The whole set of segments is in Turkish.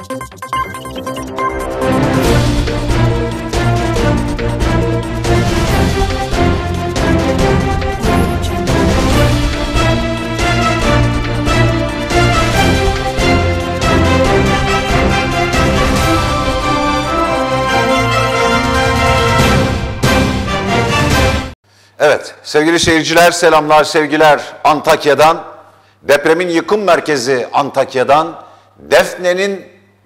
Evet, sevgili seyirciler, selamlar, sevgiler Antakya'dan, depremin yıkım merkezi Antakya'dan, Defne'nin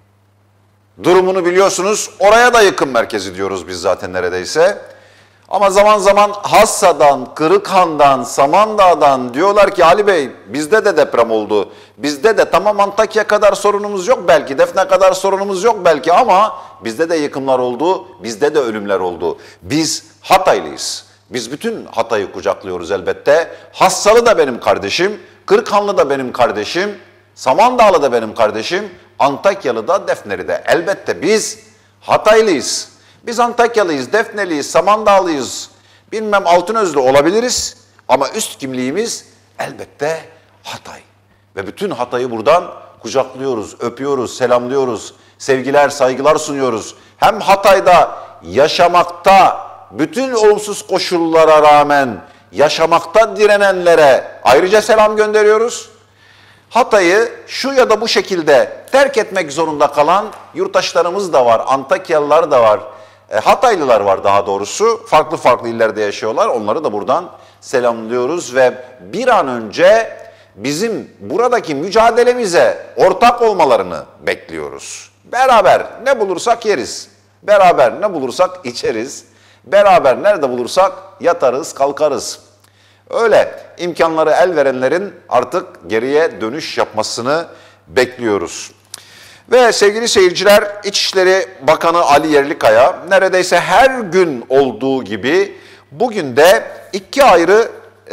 durumunu biliyorsunuz, oraya da yıkım merkezi diyoruz biz zaten neredeyse. Ama zaman zaman Hassa'dan, Kırıkhan'dan, Samandağ'dan diyorlar ki Ali Bey bizde de deprem oldu. Bizde de tamam Antakya kadar sorunumuz yok belki, Defne kadar sorunumuz yok belki ama bizde de yıkımlar oldu, bizde de ölümler oldu. Biz Hataylıyız. Biz bütün Hatay'ı kucaklıyoruz elbette. Hassalı da benim kardeşim, Kırıkhanlı da benim kardeşim, Samandağlı da benim kardeşim, Antakyalı da Defneli de. Elbette biz Hataylıyız. Biz Antakyalıyız, Defneliyiz, Samandağlıyız, bilmem Altınözlü olabiliriz ama üst kimliğimiz elbette Hatay. Ve bütün Hatay'ı buradan kucaklıyoruz, öpüyoruz, selamlıyoruz, sevgiler, saygılar sunuyoruz. Hem Hatay'da yaşamakta, bütün olumsuz koşullara rağmen yaşamakta direnenlere ayrıca selam gönderiyoruz. Hatay'ı şu ya da bu şekilde terk etmek zorunda kalan yurttaşlarımız da var, Antakyalılar da var, Hataylılar var daha doğrusu. Farklı farklı illerde yaşıyorlar. Onları da buradan selamlıyoruz ve bir an önce bizim buradaki mücadelemize ortak olmalarını bekliyoruz. Beraber ne bulursak yeriz. Beraber ne bulursak içeriz. Beraber nerede bulursak yatarız, kalkarız. Öyle imkanları el verenlerin artık geriye dönüş yapmasını bekliyoruz. Ve sevgili seyirciler, İçişleri Bakanı Ali Yerlikaya neredeyse her gün olduğu gibi bugün de iki ayrı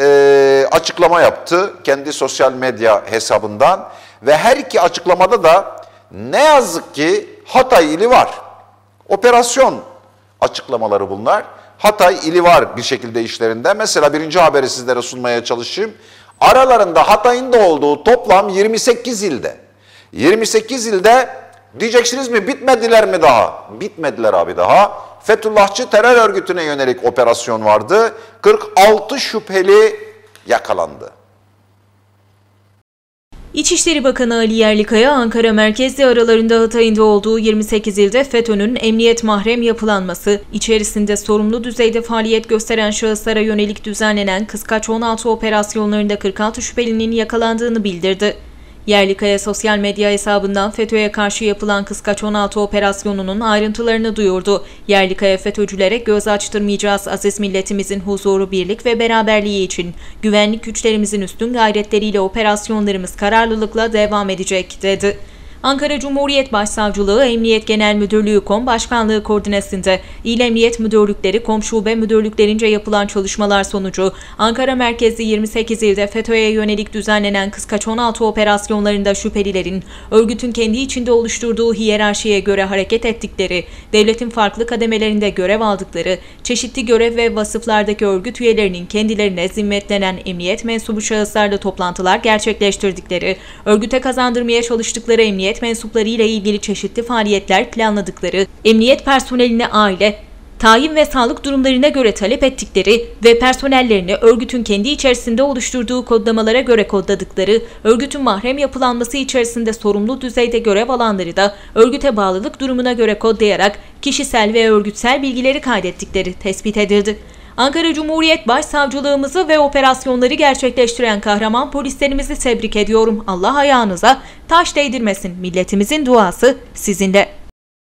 açıklama yaptı kendi sosyal medya hesabından. Ve her iki açıklamada da ne yazık ki Hatay ili var. Operasyon açıklamaları bunlar. Hatay ili var bir şekilde işlerinde. Mesela birinci haberi sizlere sunmaya çalışayım. Aralarında Hatay'ın da olduğu toplam 28 ilde. 28 ilde diyeceksiniz mi bitmediler mi daha? Bitmediler abi daha. Fethullahçı terör örgütüne yönelik operasyon vardı. 46 şüpheli yakalandı. İçişleri Bakanı Ali Yerlikaya, Ankara merkezli aralarında Hatay'ın da olduğu 28 ilde FETÖ'nün emniyet mahrem yapılanması, içerisinde sorumlu düzeyde faaliyet gösteren şahıslara yönelik düzenlenen Kıskaç 16 operasyonlarında 46 şüphelinin yakalandığını bildirdi. Yerlikaya sosyal medya hesabından FETÖ'ye karşı yapılan Kıskaç 16 operasyonunun ayrıntılarını duyurdu. Yerlikaya, FETÖ'cülere göz açtırmayacağız, aziz milletimizin huzuru, birlik ve beraberliği için güvenlik güçlerimizin üstün gayretleriyle operasyonlarımız kararlılıkla devam edecek, dedi. Ankara Cumhuriyet Başsavcılığı Emniyet Genel Müdürlüğü KOM Başkanlığı koordinesinde İl Emniyet Müdürlükleri, KOM Şube Müdürlüklerince yapılan çalışmalar sonucu Ankara merkezli 28 ilde FETÖ'ye yönelik düzenlenen Kıskaç 16 operasyonlarında şüphelilerin örgütün kendi içinde oluşturduğu hiyerarşiye göre hareket ettikleri, devletin farklı kademelerinde görev aldıkları, çeşitli görev ve vasıflardaki örgüt üyelerinin kendilerine zimmetlenen emniyet mensubu şahıslarla toplantılar gerçekleştirdikleri, örgüte kazandırmaya çalıştıkları emniyet mensupları ile ilgili çeşitli faaliyetler planladıkları, emniyet personeline aile, tayin ve sağlık durumlarına göre talep ettikleri ve personellerini örgütün kendi içerisinde oluşturduğu kodlamalara göre kodladıkları, örgütün mahrem yapılanması içerisinde sorumlu düzeyde görev alanları da örgüte bağlılık durumuna göre kodlayarak kişisel ve örgütsel bilgileri kaydettikleri tespit edildi. Ankara Cumhuriyet Başsavcılığımızı ve operasyonları gerçekleştiren kahraman polislerimizi tebrik ediyorum. Allah ayağınıza taş değdirmesin. Milletimizin duası sizinle.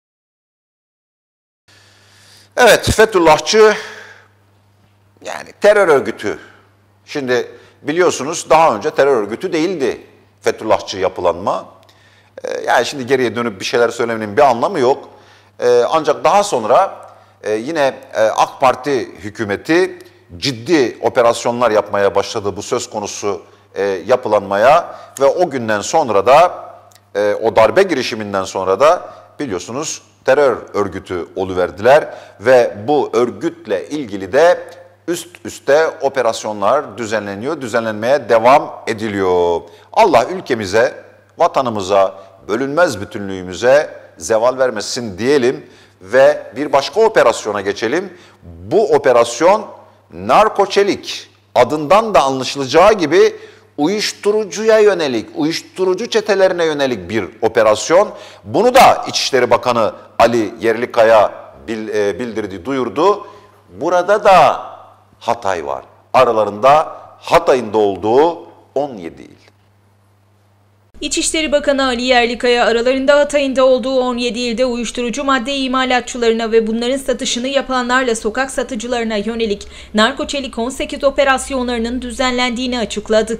Evet, Fethullahçı yani terör örgütü. Şimdi biliyorsunuz daha önce terör örgütü değildi Fethullahçı yapılanma. Yani şimdi geriye dönüp bir şeyler söylemenin bir anlamı yok. Ancak daha sonra yine AK Parti hükümeti ciddi operasyonlar yapmaya başladı bu söz konusu yapılanmaya ve o günden sonra da o darbe girişiminden sonra da biliyorsunuz terör örgütü oluverdiler ve bu örgütle ilgili de üst üste operasyonlar düzenleniyor, düzenlenmeye devam ediliyor. Allah ülkemize, vatanımıza bölünmez bütünlüğümüze zeval vermesin diyelim ve bir başka operasyona geçelim. Bu operasyon narkoçelik, adından da anlaşılacağı gibi uyuşturucuya yönelik, uyuşturucu çetelerine yönelik bir operasyon. Bunu da İçişleri Bakanı Ali Yerlikaya bildirdi, duyurdu. Burada da Hatay var. Aralarında Hatay'ın da olduğu 17 il. İçişleri Bakanı Ali Yerlikaya aralarında Hatay'ın da olduğu 17 ilde uyuşturucu madde imalatçılarına ve bunların satışını yapanlarla sokak satıcılarına yönelik Narkoçelik 18 operasyonlarının düzenlendiğini açıkladı.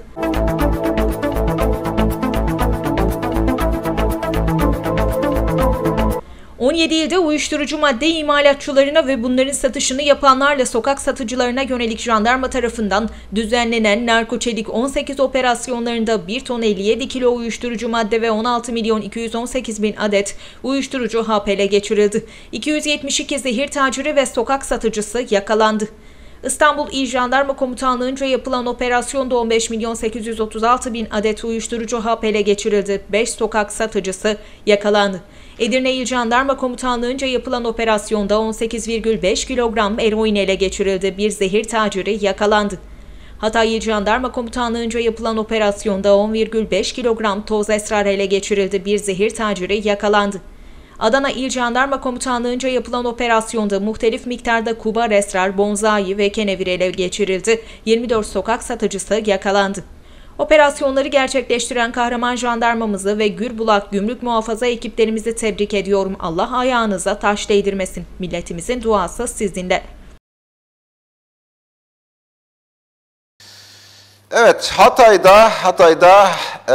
17 ilde uyuşturucu madde imalatçılarına ve bunların satışını yapanlarla sokak satıcılarına yönelik jandarma tarafından düzenlenen Narkoçelik 18 operasyonlarında 1 ton 57 kilo uyuşturucu madde ve 16 milyon 218 bin adet uyuşturucu hap ele geçirildi. 272 zehir taciri ve sokak satıcısı yakalandı. İstanbul İl Jandarma Komutanlığı'nca yapılan operasyonda 15 milyon 836 bin adet uyuşturucu hap ele geçirildi. 5 sokak satıcısı yakalandı. Edirne İl Jandarma Komutanlığı'nca yapılan operasyonda 18,5 kilogram eroin ele geçirildi. Bir zehir taciri yakalandı. Hatay İl Jandarma Komutanlığı'nca yapılan operasyonda 10,5 kilogram toz esrar ele geçirildi. Bir zehir taciri yakalandı. Adana İl Jandarma Komutanlığı'nca yapılan operasyonda muhtelif miktarda kubar esrar, bonzai ve kenevir ele geçirildi. 24 sokak satıcısı yakalandı. Operasyonları gerçekleştiren kahraman jandarmamızı ve Gürbulak Gümrük Muhafaza ekiplerimizi tebrik ediyorum. Allah ayağınıza taş değdirmesin. Milletimizin duası sizinle. Evet, Hatay'da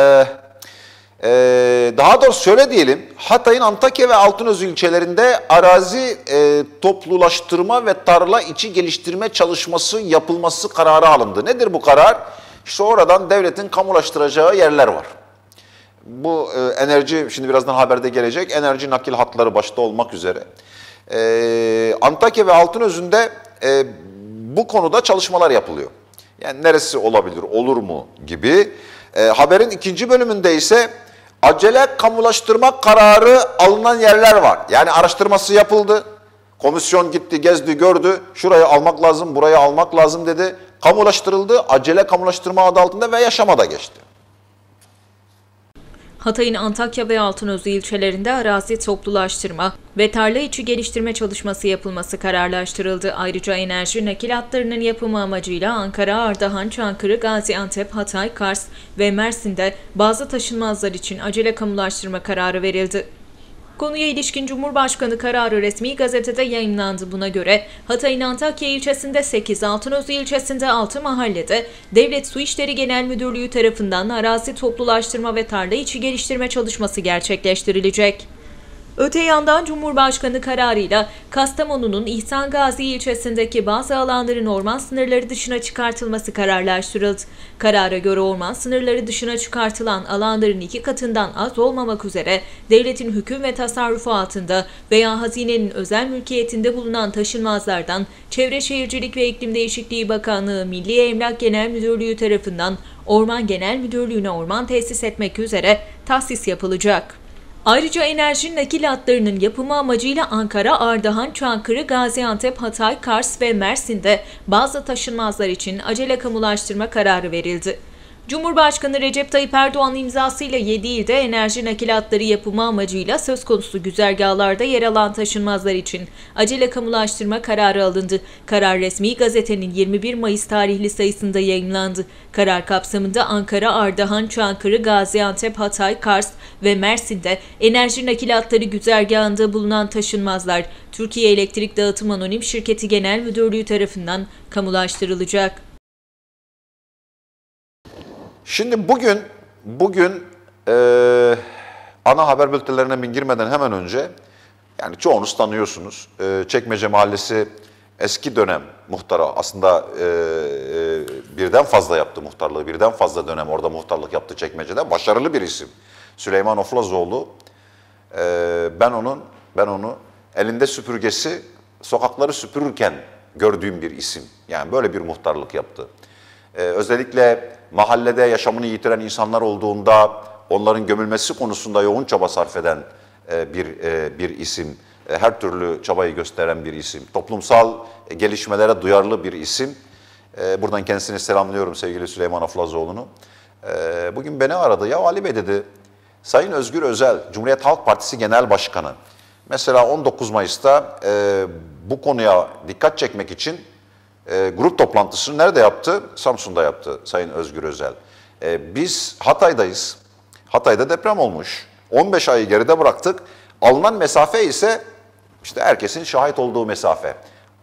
daha doğrusu şöyle diyelim, Hatay'ın Antakya ve Altınözü ilçelerinde arazi toplulaştırma ve tarla içi geliştirme çalışması yapılması kararı alındı. Nedir bu karar? İşte oradan devletin kamulaştıracağı yerler var. Bu enerji, şimdi birazdan haberde gelecek, enerji nakil hatları başta olmak üzere. Antakya ve Altınözü'nde bu konuda çalışmalar yapılıyor. Yani neresi olabilir, olur mu gibi. Haberin ikinci bölümünde ise acele kamulaştırma kararı alınan yerler var. Yani araştırması yapıldı. Komisyon gitti, gezdi, gördü. Şurayı almak lazım, burayı almak lazım dedi. Kamulaştırıldı. Acele kamulaştırma adı altında ve yaşama da geçti. Hatay'ın Antakya ve Altınözü ilçelerinde arazi toplulaştırma ve tarla içi geliştirme çalışması yapılması kararlaştırıldı. Ayrıca enerji nakil hatlarının yapımı amacıyla Ankara, Ardahan, Çankırı, Gaziantep, Hatay, Kars ve Mersin'de bazı taşınmazlar için acele kamulaştırma kararı verildi. Konuya ilişkin Cumhurbaşkanı kararı resmi gazetede yayımlandı. Buna göre Hatay'ın Antakya ilçesinde 8, Altınözü ilçesinde 6 mahallede Devlet Su İşleri Genel Müdürlüğü tarafından arazi toplulaştırma ve tarla içi geliştirme çalışması gerçekleştirilecek. Öte yandan Cumhurbaşkanı kararıyla Kastamonu'nun İhsan Gazi ilçesindeki bazı alanların orman sınırları dışına çıkartılması kararlaştırıldı. Karara göre orman sınırları dışına çıkartılan alanların 2 katından az olmamak üzere devletin hüküm ve tasarrufu altında veya hazinenin özel mülkiyetinde bulunan taşınmazlardan Çevre Şehircilik ve İklim Değişikliği Bakanlığı Milli Emlak Genel Müdürlüğü tarafından Orman Genel Müdürlüğü'ne orman tesis etmek üzere tahsis yapılacak. Ayrıca enerji nakil hatlarının yapımı amacıyla Ankara, Ardahan, Çankırı, Gaziantep, Hatay, Kars ve Mersin'de bazı taşınmazlar için acele kamulaştırma kararı verildi. Cumhurbaşkanı Recep Tayyip Erdoğan imzasıyla 7 ilde enerji nakil hatları yapımı amacıyla söz konusu güzergahlarda yer alan taşınmazlar için acele kamulaştırma kararı alındı. Karar resmi gazetenin 21 Mayıs tarihli sayısında yayımlandı. Karar kapsamında Ankara, Ardahan, Çankırı, Gaziantep, Hatay, Kars ve Mersin'de enerji nakil hatları güzergahında bulunan taşınmazlar Türkiye Elektrik Dağıtım Anonim Şirketi Genel Müdürlüğü tarafından kamulaştırılacak. Şimdi bugün ana haber bültenlerine girmeden hemen önce, yani çoğunuz tanıyorsunuz, Çekmece Mahallesi eski dönem muhtarı, aslında birden fazla yaptı muhtarlığı, birden fazla dönem orada muhtarlık yaptı Çekmece'de. Başarılı bir isim. Süleyman Oflazoğlu. Ben onu elinde süpürgesi sokakları süpürürken gördüğüm bir isim. Yani böyle bir muhtarlık yaptı. Özellikle mahallede yaşamını yitiren insanlar olduğunda onların gömülmesi konusunda yoğun çaba sarf eden bir isim. Her türlü çabayı gösteren bir isim. Toplumsal gelişmelere duyarlı bir isim. Buradan kendisini selamlıyorum sevgili Süleyman Aflazoğlu'nu. Bugün beni aradı. Ya Ali Bey dedi, Sayın Özgür Özel, Cumhuriyet Halk Partisi Genel Başkanı. Mesela 19 Mayıs'ta bu konuya dikkat çekmek için grup toplantısını nerede yaptı? Samsun'da yaptı Sayın Özgür Özel. Biz Hatay'dayız. Hatay'da deprem olmuş. 15 ayı geride bıraktık. Alınan mesafe ise işte herkesin şahit olduğu mesafe.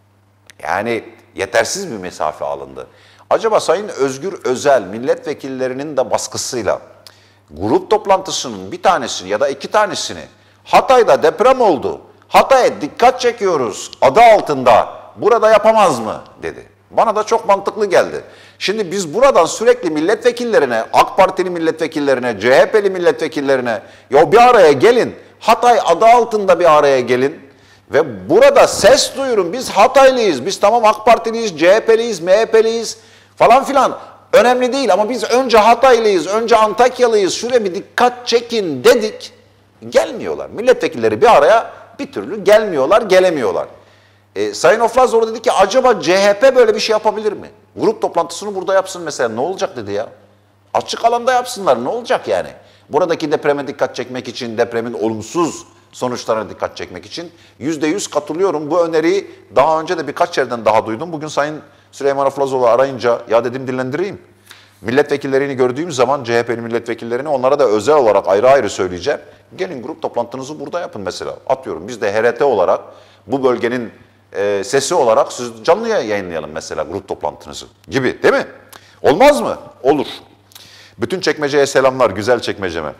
Yani yetersiz bir mesafe alındı. Acaba Sayın Özgür Özel milletvekillerinin de baskısıyla grup toplantısının bir tanesini ya da iki tanesini Hatay'da deprem oldu, Hatay'a dikkat çekiyoruz adı altında burada yapamaz mı dedi. Bana da çok mantıklı geldi. Şimdi biz buradan sürekli milletvekillerine, AK Partili milletvekillerine, CHP'li milletvekillerine ya bir araya gelin, Hatay adı altında bir araya gelin ve burada ses duyurun. Biz Hataylıyız, biz tamam AK Partiliyiz, CHP'liyiz, MHP'liyiz falan filan. Önemli değil ama biz önce Hataylıyız, önce Antakyalıyız, şuraya bir dikkat çekin dedik. Gelmiyorlar. Milletvekilleri bir araya bir türlü gelmiyorlar, gelemiyorlar. Sayın Oflazoğlu dedi ki acaba CHP böyle bir şey yapabilir mi? Grup toplantısını burada yapsın mesela, ne olacak dedi ya. Açık alanda yapsınlar, ne olacak yani? Buradaki depreme dikkat çekmek için, depremin olumsuz sonuçlarına dikkat çekmek için %100 katılıyorum. Bu öneriyi daha önce de birkaç yerden daha duydum. Bugün Sayın Süleyman Aflazoğlu arayınca ya dedim dinlendireyim. Milletvekillerini gördüğüm zaman CHP'li milletvekillerini onlara da özel olarak ayrı ayrı söyleyeceğim. Gelin grup toplantınızı burada yapın mesela. Atıyorum biz de HRT olarak bu bölgenin sesi olarak siz canlı yayınlayalım mesela grup toplantınızı gibi değil mi? Olmaz mı? Olur. Bütün Çekmece'ye selamlar, güzel Çekmece'me.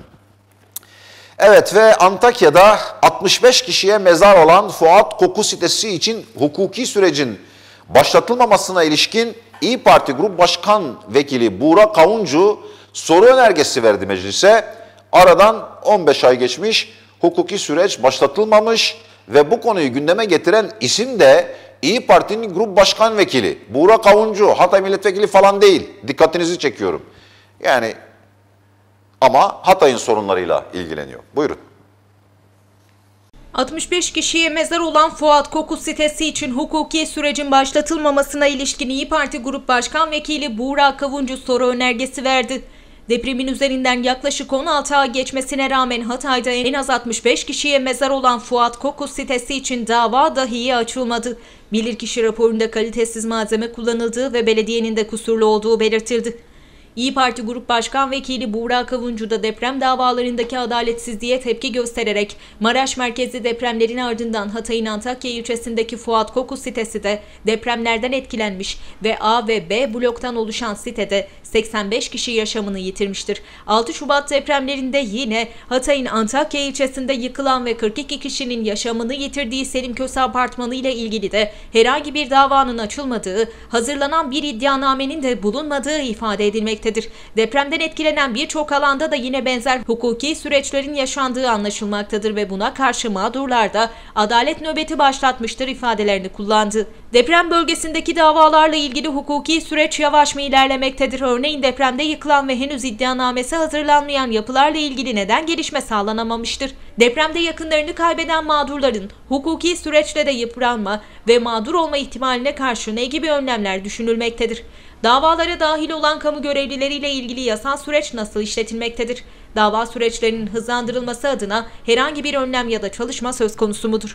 Evet ve Antakya'da 65 kişiye mezar olan Fuat Koku sitesi için hukuki sürecin başlatılmamasına ilişkin İYİ Parti Grup Başkan Vekili Buğra Kavuncu soru önergesi verdi meclise. Aradan 15 ay geçmiş, hukuki süreç başlatılmamış ve bu konuyu gündeme getiren isim de İYİ Parti'nin Grup Başkan Vekili Buğra Kavuncu, Hatay Milletvekili falan değil. Dikkatinizi çekiyorum. Yani ama Hatay'ın sorunlarıyla ilgileniyor. Buyurun. 65 kişiye mezar olan Fuat Koku sitesi için hukuki sürecin başlatılmamasına ilişkin İYİ Parti Grup Başkan Vekili Buğra Kavuncu soru önergesi verdi. Depremin üzerinden yaklaşık 16 ay geçmesine rağmen Hatay'da en az 65 kişiye mezar olan Fuat Koku sitesi için dava dahi açılmadı. Bilirkişi raporunda kalitesiz malzeme kullanıldığı ve belediyenin de kusurlu olduğu belirtildi. İYİ Parti Grup Başkan Vekili Buğra Kavuncu da deprem davalarındaki adaletsizliğe tepki göstererek Maraş merkezli depremlerin ardından Hatay'ın Antakya ilçesindeki Fuat Koku sitesi de depremlerden etkilenmiş ve A ve B bloktan oluşan sitede 85 kişi yaşamını yitirmiştir. 6 Şubat depremlerinde yine Hatay'ın Antakya ilçesinde yıkılan ve 42 kişinin yaşamını yitirdiği Selim Köse Apartmanı ile ilgili de herhangi bir davanın açılmadığı, hazırlanan bir iddianamenin de bulunmadığı ifade edilmektedir. Depremden etkilenen birçok alanda da yine benzer hukuki süreçlerin yaşandığı anlaşılmaktadır ve buna karşı mağdurlar da adalet nöbeti başlatmıştır ifadelerini kullandı. Deprem bölgesindeki davalarla ilgili hukuki süreç yavaş mı ilerlemektedir? Örneğin depremde yıkılan ve henüz iddianamesi hazırlanmayan yapılarla ilgili neden gelişme sağlanamamıştır? Depremde yakınlarını kaybeden mağdurların hukuki süreçle de yıpranma ve mağdur olma ihtimaline karşı ne gibi önlemler düşünülmektedir? Davalara dahil olan kamu görevlileriyle ilgili yasal süreç nasıl işletilmektedir? Dava süreçlerinin hızlandırılması adına herhangi bir önlem ya da çalışma söz konusu mudur?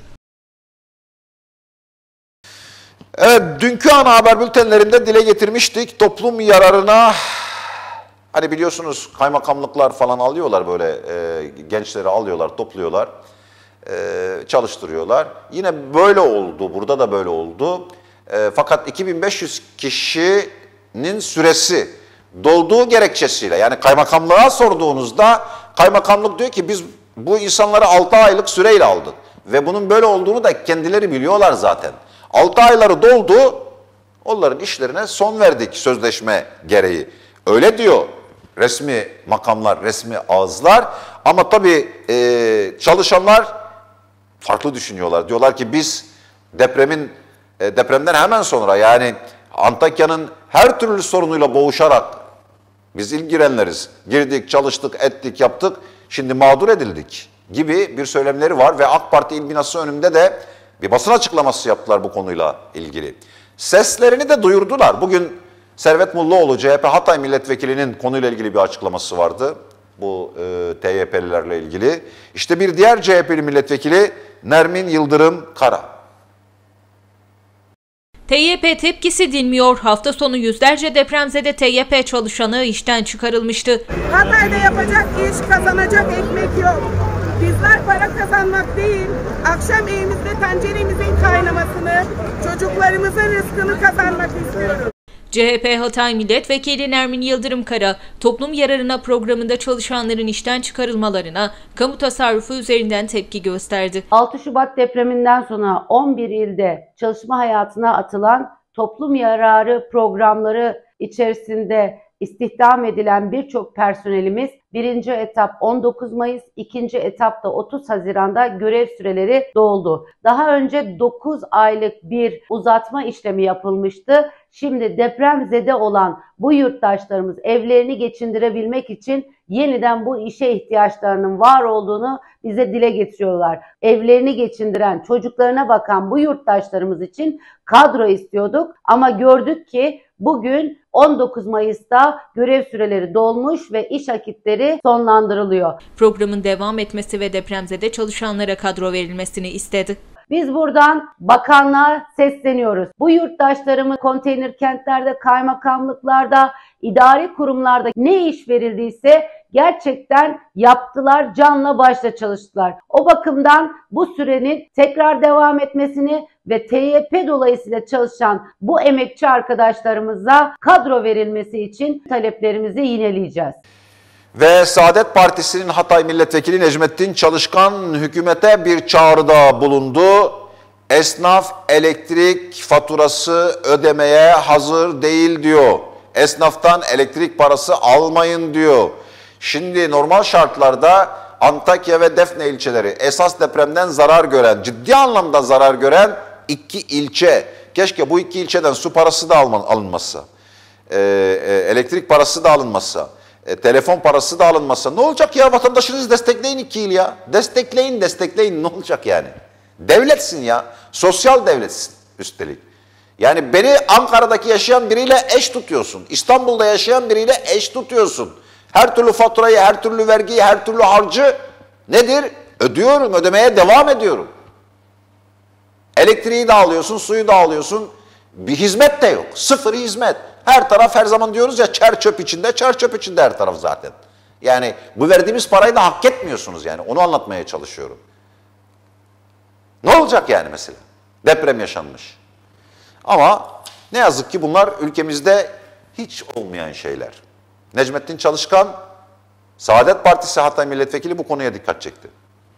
Evet, dünkü ana haber bültenlerinde dile getirmiştik. Toplum yararına, hani biliyorsunuz kaymakamlıklar falan alıyorlar böyle, gençleri alıyorlar, topluyorlar, çalıştırıyorlar. Yine böyle oldu, burada da böyle oldu. Fakat 2500 kişinin süresi dolduğu gerekçesiyle, yani kaymakamlığa sorduğunuzda kaymakamlık diyor ki biz bu insanları 6 aylık süreyle aldık. Ve bunun böyle olduğunu da kendileri biliyorlar zaten. 6 ayları doldu, onların işlerine son verdik sözleşme gereği. Öyle diyor resmi makamlar, resmi ağızlar. Ama tabii çalışanlar farklı düşünüyorlar. Diyorlar ki biz depremden hemen sonra, yani Antakya'nın her türlü sorunuyla boğuşarak Biz ilk girenleriz. Girdik, çalıştık, ettik, yaptık. Şimdi mağdur edildik gibi bir söylemleri var ve AK Parti İl Binası önünde de bir basın açıklaması yaptılar bu konuyla ilgili. Seslerini de duyurdular. Bugün Servet Mullaoğlu, CHP Hatay Milletvekili'nin konuyla ilgili bir açıklaması vardı. Bu TYP'lilerle ilgili. İşte bir diğer CHP'li milletvekili Nermin Yıldırım Kara. TYP tepkisi dinmiyor. Hafta sonu yüzlerce depremzede TYP çalışanı işten çıkarılmıştı. Hatay'da yapacak iş, kazanacak ekmek yok. Bizler para kazanmak değil, akşam evimizde tenceremizin kaynamasını, çocuklarımızın rızkını kazanmak istiyoruz. CHP Hatay Milletvekili Nermin Yıldırım Kara, toplum yararına programında çalışanların işten çıkarılmalarına kamu tasarrufu üzerinden tepki gösterdi. 6 Şubat depreminden sonra 11 ilde çalışma hayatına atılan toplum yararı programları içerisinde istihdam edilen birçok personelimiz birinci etap 19 Mayıs, ikinci etapta 30 Haziran'da görev süreleri doldu. Daha önce 9 aylık bir uzatma işlemi yapılmıştı. Şimdi depremzede olan bu yurttaşlarımız evlerini geçindirebilmek için yeniden bu işe ihtiyaçlarının var olduğunu bize dile getiriyorlar. Evlerini geçindiren, çocuklarına bakan bu yurttaşlarımız için kadro istiyorduk ama gördük ki bugün 19 Mayıs'ta görev süreleri dolmuş ve iş akitleri sonlandırılıyor. Programın devam etmesi ve depremzede çalışanlara kadro verilmesini istedi. Biz buradan bakanlığa sesleniyoruz. Bu yurttaşlarımız konteyner kentlerde, kaymakamlıklarda, idari kurumlarda ne iş verildiyse gerçekten yaptılar, canla başla çalıştılar. O bakımdan bu sürenin tekrar devam etmesini ve TYP dolayısıyla çalışan bu emekçi arkadaşlarımıza kadro verilmesi için taleplerimizi yineleyeceğiz. Ve Saadet Partisi'nin Hatay Milletvekili Necmettin Çalışkan hükümete bir çağrıda bulundu. Esnaf elektrik faturası ödemeye hazır değil diyor. Esnaftan elektrik parası almayın diyor. Şimdi normal şartlarda Antakya ve Defne ilçeleri esas depremden zarar gören, ciddi anlamda zarar gören iki ilçe. Keşke bu iki ilçeden su parası da alınmasa, elektrik parası da alınmasa. Telefon parası da alınmasa ne olacak ya, vatandaşınızı destekleyin 2 yıl ya. Destekleyin ne olacak yani. Devletsin ya, sosyal devletsin üstelik. Yani beni Ankara'daki yaşayan biriyle eş tutuyorsun. İstanbul'da yaşayan biriyle eş tutuyorsun. Her türlü faturayı, her türlü vergiyi, her türlü harcı nedir? Ödüyorum, ödemeye devam ediyorum. Elektriği de alıyorsun, suyu da alıyorsun. Bir hizmet de yok, sıfır hizmet. Her taraf her zaman diyoruz ya çer çöp içinde her taraf zaten. Yani bu verdiğimiz parayı da hak etmiyorsunuz yani onu anlatmaya çalışıyorum. Ne olacak yani mesela? Deprem yaşanmış. Ama ne yazık ki bunlar ülkemizde hiç olmayan şeyler. Necmettin Çalışkan, Saadet Partisi Hatay Milletvekili bu konuya dikkat çekti.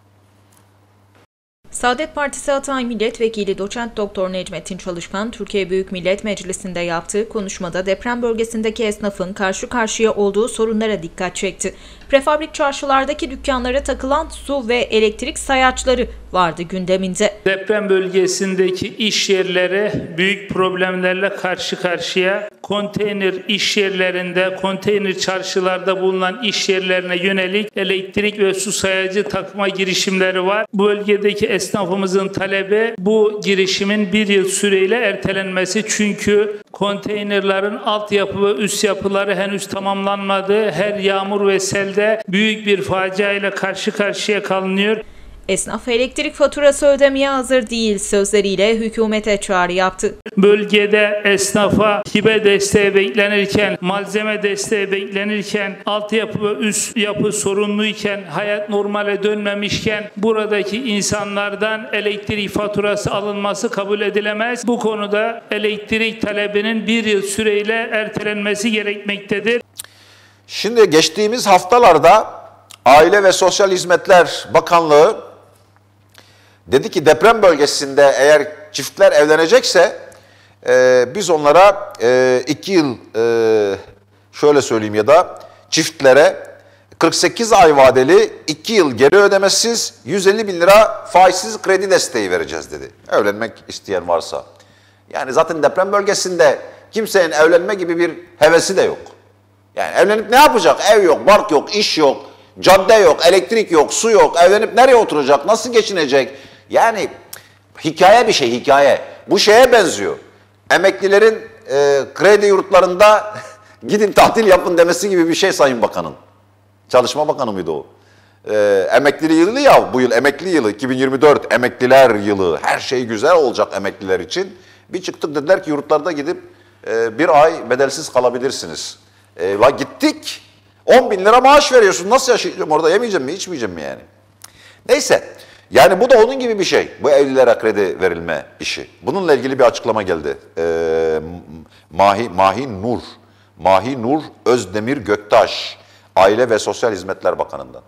Saadet Partisi Hatay Milletvekili Doçent Doktor Necmettin Çalışkan, Türkiye Büyük Millet Meclisi'nde yaptığı konuşmada deprem bölgesindeki esnafın karşı karşıya olduğu sorunlara dikkat çekti. Prefabrik çarşılardaki dükkanlara takılan su ve elektrik sayaçları vardı gündeminde. Deprem bölgesindeki iş yerleri büyük problemlerle karşı karşıya. Konteyner iş yerlerinde, konteyner çarşılarda bulunan iş yerlerine yönelik elektrik ve su sayacı takma girişimleri var. Bu bölgedeki esnafımızın talebi bu girişimin 1 yıl süreyle ertelenmesi. Çünkü konteynerlerin altyapı ve üst yapıları henüz tamamlanmadı. Her yağmur ve selde büyük bir facia ile karşı karşıya kalınıyor. Esnaf elektrik faturası ödemeye hazır değil sözleriyle hükümete çağrı yaptı. Bölgede esnafa hibe desteği beklenirken, malzeme desteği beklenirken, altyapı ve üst yapı sorunluyken, hayat normale dönmemişken buradaki insanlardan elektrik faturası alınması kabul edilemez. Bu konuda elektrik talebinin 1 yıl süreyle ertelenmesi gerekmektedir. Şimdi geçtiğimiz haftalarda Aile ve Sosyal Hizmetler Bakanlığı dedi ki deprem bölgesinde eğer çiftler evlenecekse biz onlara 2 yıl şöyle söyleyeyim ya da çiftlere 48 ay vadeli 2 yıl geri ödemesiz 150 bin lira faizsiz kredi desteği vereceğiz dedi. Evlenmek isteyen varsa. Yani zaten deprem bölgesinde kimsenin evlenme gibi bir hevesi de yok. Yani evlenip ne yapacak? Ev yok, bark yok, iş yok, cadde yok, elektrik yok, su yok. Evlenip nereye oturacak? Nasıl geçinecek? Yani hikaye bir şey, hikaye. Bu şeye benziyor. Emeklilerin kredi yurtlarında gidin tatil yapın demesi gibi bir şey Sayın Bakan'ın. Çalışma Bakanı mıydı o? Emekli yılı ya, bu yıl emekli yılı, 2024 emekliler yılı. Her şey güzel olacak emekliler için. Bir çıktık dediler ki yurtlarda gidip bir ay bedelsiz kalabilirsiniz. Gittik, 10 bin lira maaş veriyorsun. Nasıl yaşayacağım orada? Yemeyeceğim mi, içmeyeceğim mi yani? Neyse, yani bu da onun gibi bir şey. Bu evlilere kredi verilme işi. Bununla ilgili bir açıklama geldi. Mahi Nur Özdemir Göktaş, Aile ve Sosyal Hizmetler Bakanı'ndan.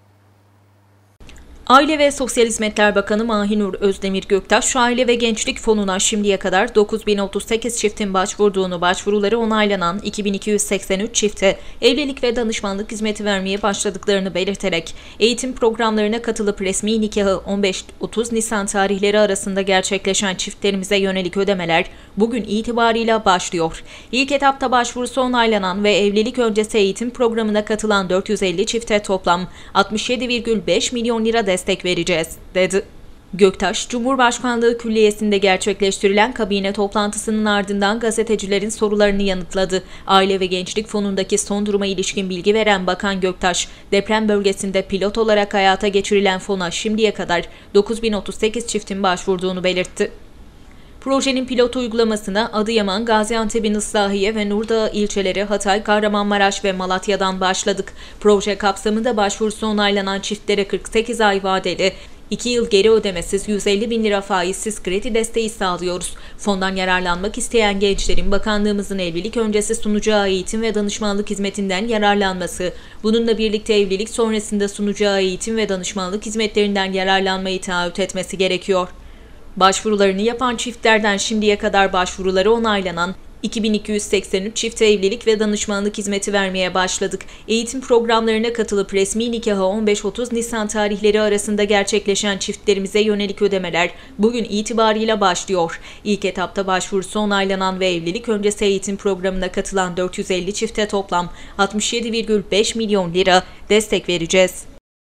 Aile ve Sosyal Hizmetler Bakanı Mahinur Özdemir Göktaş, Aile ve Gençlik Fonu'na şimdiye kadar 9038 çiftin başvurduğunu, başvuruları onaylanan 2283 çifte evlilik ve danışmanlık hizmeti vermeye başladıklarını belirterek, eğitim programlarına katılıp resmi nikahı 15-30 Nisan tarihleri arasında gerçekleşen çiftlerimize yönelik ödemeler bugün itibarıyla başlıyor. İlk etapta başvurusu onaylanan ve evlilik öncesi eğitim programına katılan 450 çifte toplam 67,5 milyon lira destek vereceğiz, dedi. Göktaş, Cumhurbaşkanlığı Külliyesi'nde gerçekleştirilen kabine toplantısının ardından gazetecilerin sorularını yanıtladı. Aile ve Gençlik Fonu'ndaki son duruma ilişkin bilgi veren Bakan Göktaş, deprem bölgesinde pilot olarak hayata geçirilen fona şimdiye kadar 9038 çiftin başvurduğunu belirtti. Projenin pilot uygulamasına Adıyaman, Gaziantep'in Islahiye ve Nurdağ ilçeleri, Hatay, Kahramanmaraş ve Malatya'dan başladık. Proje kapsamında başvurusu onaylanan çiftlere 48 ay vadeli, 2 yıl geri ödemesiz 150 bin lira faizsiz kredi desteği sağlıyoruz. Fondan yararlanmak isteyen gençlerin bakanlığımızın evlilik öncesi sunacağı eğitim ve danışmanlık hizmetinden yararlanması, bununla birlikte evlilik sonrasında sunacağı eğitim ve danışmanlık hizmetlerinden yararlanmayı taahhüt etmesi gerekiyor. Başvurularını yapan çiftlerden şimdiye kadar başvuruları onaylanan 2283 çifte evlilik ve danışmanlık hizmeti vermeye başladık. Eğitim programlarına katılıp resmi nikahı 15-30 Nisan tarihleri arasında gerçekleşen çiftlerimize yönelik ödemeler bugün itibarıyla başlıyor. İlk etapta başvurusu onaylanan ve evlilik öncesi eğitim programına katılan 450 çifte toplam 67,5 milyon lira destek vereceğiz.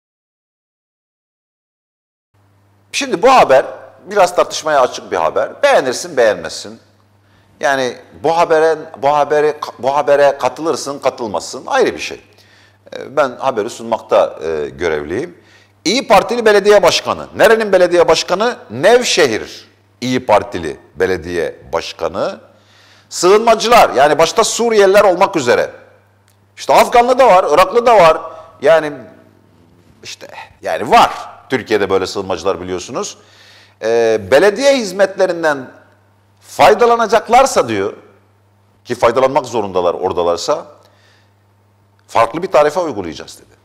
Şimdi bu haber biraz tartışmaya açık bir haber. Beğenirsin, beğenmezsin. Yani bu habere katılırsın, katılmazsın, ayrı bir şey. Ben haberi sunmakta görevliyim. İyi Partili belediye başkanı. Nerenin belediye başkanı? Nevşehir İyi Partili belediye başkanı. Sığınmacılar, yani başta Suriyeliler olmak üzere. İşte Afganlı da var, Iraklı da var. Yani var. Türkiye'de böyle sığınmacılar biliyorsunuz. Belediye hizmetlerinden faydalanacaklarsa diyor, ki faydalanmak zorundalar oradalarsa, farklı bir tarife uygulayacağız dedi.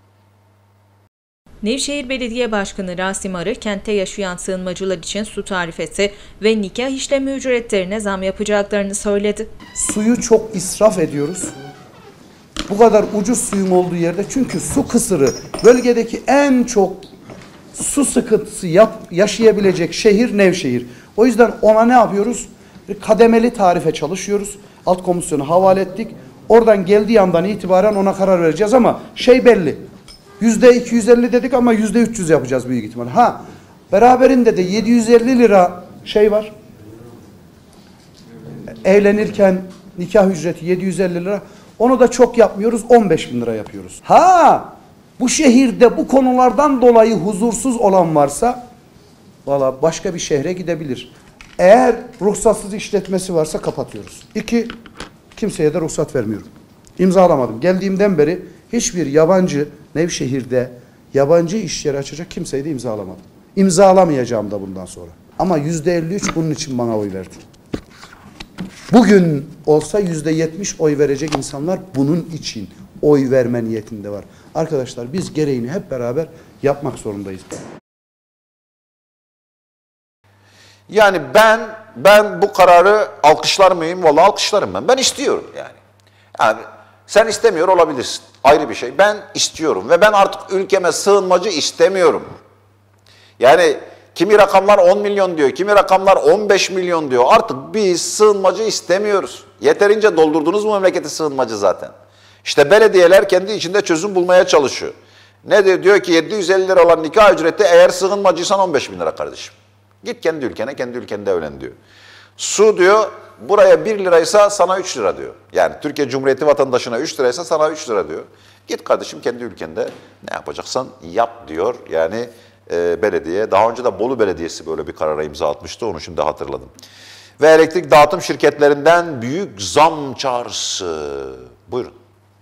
Nevşehir Belediye Başkanı Rasim Arı, kentte yaşayan sığınmacılar için su tarifesi ve nikah işlemi ücretlerine zam yapacaklarını söyledi. Suyu çok israf ediyoruz. Bu kadar ucuz suyun olduğu yerde, çünkü su kısırı bölgedeki en çok su sıkıntısı yaşayabilecek şehir Nevşehir. O yüzden ona ne yapıyoruz? Kademeli tarife çalışıyoruz. Alt komisyonu havale ettik. Oradan geldiği andan itibaren ona karar vereceğiz ama şey belli. %250 dedik ama %300 yapacağız büyük ihtimal. Beraberinde de 750 lira şey var. Evlenirken nikah ücreti 750 lira. Onu da çok yapmıyoruz. 15 bin lira yapıyoruz. Bu şehirde bu konulardan dolayı huzursuz olan varsa valla başka bir şehre gidebilir. Eğer ruhsatsız işletmesi varsa kapatıyoruz. 2, kimseye de ruhsat vermiyorum. İmzalamadım. Geldiğimden beri hiçbir yabancı Nevşehir'de yabancı iş yeri açacak kimseyi de imzalamadım. İmzalamayacağım da bundan sonra. Ama %53 bunun için bana oy verdi. Bugün olsa %70 oy verecek insanlar bunun için oy verme niyetinde var. Arkadaşlar biz gereğini hep beraber yapmak zorundayız. Yani ben bu kararı alkışlar mıyım? Vallahi alkışlarım ben. Ben istiyorum yani. Yani sen istemiyor olabilirsin. Ayrı bir şey. Ben istiyorum ve ben artık ülkeme sığınmacı istemiyorum. Yani kimi rakamlar 10 milyon diyor, kimi rakamlar 15 milyon diyor. Artık biz sığınmacı istemiyoruz. Yeterince doldurdunuz mu memleketi sığınmacı zaten? İşte belediyeler kendi içinde çözüm bulmaya çalışıyor. Ne diyor? Diyor ki 750 lira olan nikah ücreti eğer sığınmacıysan 15 bin lira kardeşim. Git kendi ülkene, kendi ülkende evlen diyor. Su diyor, buraya 1 liraysa sana 3 lira diyor. Yani Türkiye Cumhuriyeti vatandaşına 3 liraysa sana 3 lira diyor. Git kardeşim kendi ülkende ne yapacaksan yap diyor. Yani belediye, daha önce de Bolu Belediyesi böyle bir karara imza atmıştı, onu şimdi hatırladım. Ve elektrik dağıtım şirketlerinden büyük zam çağrısı. Buyurun.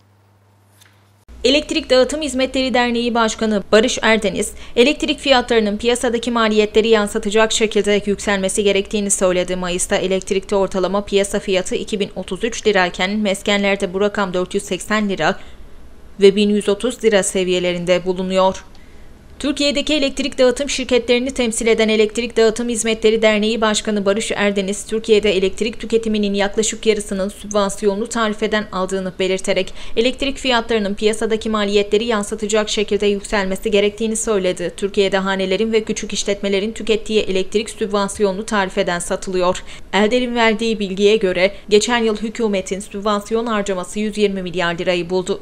Elektrik Dağıtım Hizmetleri Derneği Başkanı Barış Erdeniz, elektrik fiyatlarının piyasadaki maliyetleri yansıtacak şekilde yükselmesi gerektiğini söyledi. Mayıs'ta elektrikte ortalama piyasa fiyatı 2033 lirayken meskenlerde bu rakam 480 lira ve 1130 lira seviyelerinde bulunuyor. Türkiye'deki elektrik dağıtım şirketlerini temsil eden Elektrik Dağıtım Hizmetleri Derneği Başkanı Barış Erdeniz, Türkiye'de elektrik tüketiminin yaklaşık yarısının sübvansiyonlu tarifeden aldığını belirterek elektrik fiyatlarının piyasadaki maliyetleri yansıtacak şekilde yükselmesi gerektiğini söyledi. Türkiye'de hanelerin ve küçük işletmelerin tükettiği elektrik sübvansiyonlu tarifeden satılıyor. Elder'in verdiği bilgiye göre geçen yıl hükümetin sübvansiyon harcaması 120 milyar lirayı buldu.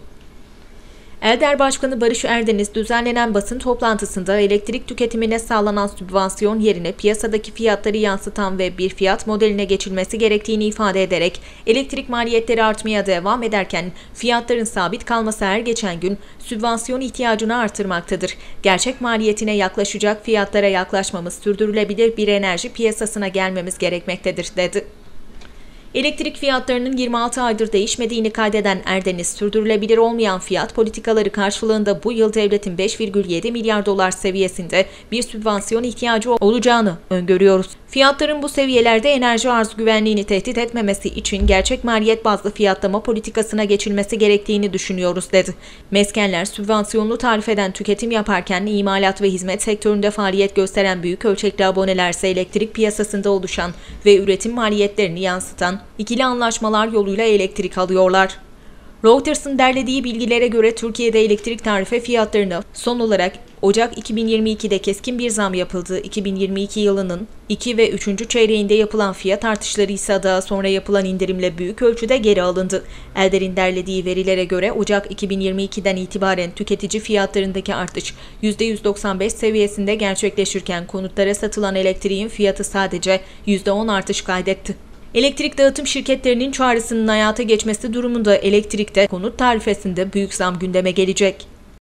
Elder Başkanı Barış Erdeniz düzenlenen basın toplantısında elektrik tüketimine sağlanan sübvansiyon yerine piyasadaki fiyatları yansıtan ve bir fiyat modeline geçilmesi gerektiğini ifade ederek elektrik maliyetleri artmaya devam ederken fiyatların sabit kalması her geçen gün sübvansiyon ihtiyacını artırmaktadır. Gerçek maliyetine yaklaşacak fiyatlara yaklaşmamız, sürdürülebilir bir enerji piyasasına gelmemiz gerekmektedir, dedi. Elektrik fiyatlarının 26 aydır değişmediğini kaydeden Erdeniz, sürdürülebilir olmayan fiyat politikaları karşılığında bu yıl devletin 5,7 milyar dolar seviyesinde bir sübvansiyon ihtiyacı olacağını öngörüyoruz. Fiyatların bu seviyelerde enerji arz güvenliğini tehdit etmemesi için gerçek maliyet bazlı fiyatlama politikasına geçilmesi gerektiğini düşünüyoruz, dedi. Meskenler sübvansiyonlu tarifeden tüketim yaparken imalat ve hizmet sektöründe faaliyet gösteren büyük ölçekli abonelerse elektrik piyasasında oluşan ve üretim maliyetlerini yansıtan ikili anlaşmalar yoluyla elektrik alıyorlar. Reuters'ın derlediği bilgilere göre Türkiye'de elektrik tarife fiyatlarına son olarak Ocak 2022'de keskin bir zam yapıldı. 2022 yılının 2 ve 3. çeyreğinde yapılan fiyat artışları ise daha sonra yapılan indirimle büyük ölçüde geri alındı. Elder'in derlediği verilere göre Ocak 2022'den itibaren tüketici fiyatlarındaki artış %195 seviyesinde gerçekleşirken konutlara satılan elektriğin fiyatı sadece %10 artış kaydetti. Elektrik dağıtım şirketlerinin çağrısının hayata geçmesi durumunda elektrikte, konut tarifesinde büyük zam gündeme gelecek.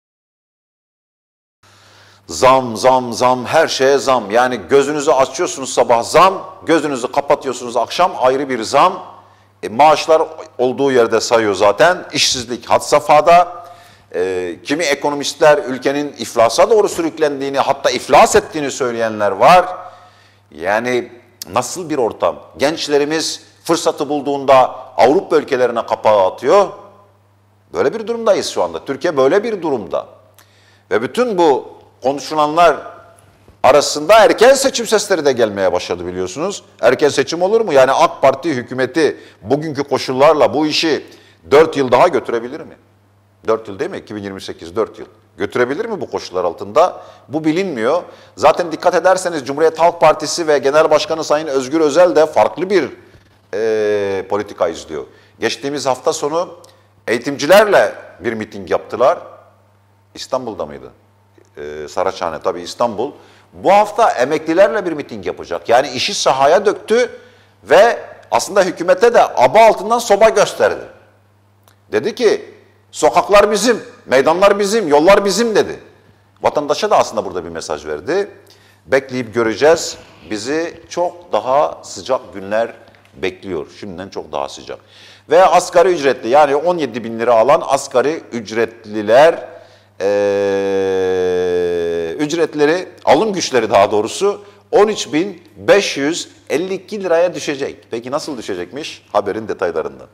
Zam, her şeye zam. Yani gözünüzü açıyorsunuz sabah zam, gözünüzü kapatıyorsunuz akşam ayrı bir zam. Maaşlar olduğu yerde sayıyor zaten. İşsizlik had safhada. Kimi ekonomistler ülkenin iflasa doğru sürüklendiğini, hatta iflas ettiğini söyleyenler var. Yani nasıl bir ortam? Gençlerimiz fırsatı bulduğunda Avrupa ülkelerine kapağı atıyor. Böyle bir durumdayız şu anda. Türkiye böyle bir durumda. Ve bütün bu konuşulanlar arasında erken seçim sesleri de gelmeye başladı, biliyorsunuz. Erken seçim olur mu? Yani AK Parti hükümeti bugünkü koşullarla bu işi 4 yıl daha götürebilir mi? 4 yıl değil mi? 2028 4 yıl. Götürebilir mi bu koşullar altında? Bu bilinmiyor. Zaten dikkat ederseniz Cumhuriyet Halk Partisi ve Genel Başkanı Sayın Özgür Özel de farklı bir politika izliyor. Geçtiğimiz hafta sonu eğitimcilerle bir miting yaptılar. İstanbul'da mıydı? Saraçhane, tabii İstanbul. Bu hafta emeklilerle bir miting yapacak. Yani işi sahaya döktü ve aslında hükümete de aba altından soba gösterdi. Dedi ki sokaklar bizim, meydanlar bizim, yollar bizim dedi. Vatandaşa da aslında burada bir mesaj verdi. Bekleyip göreceğiz. Bizi çok daha sıcak günler bekliyor. Şimdiden çok daha sıcak. Ve asgari ücretli, yani 17 bin lira alan asgari ücretliler ücretleri, alım güçleri daha doğrusu 13.552 liraya düşecek. Peki nasıl düşecekmiş? Haberin detaylarından.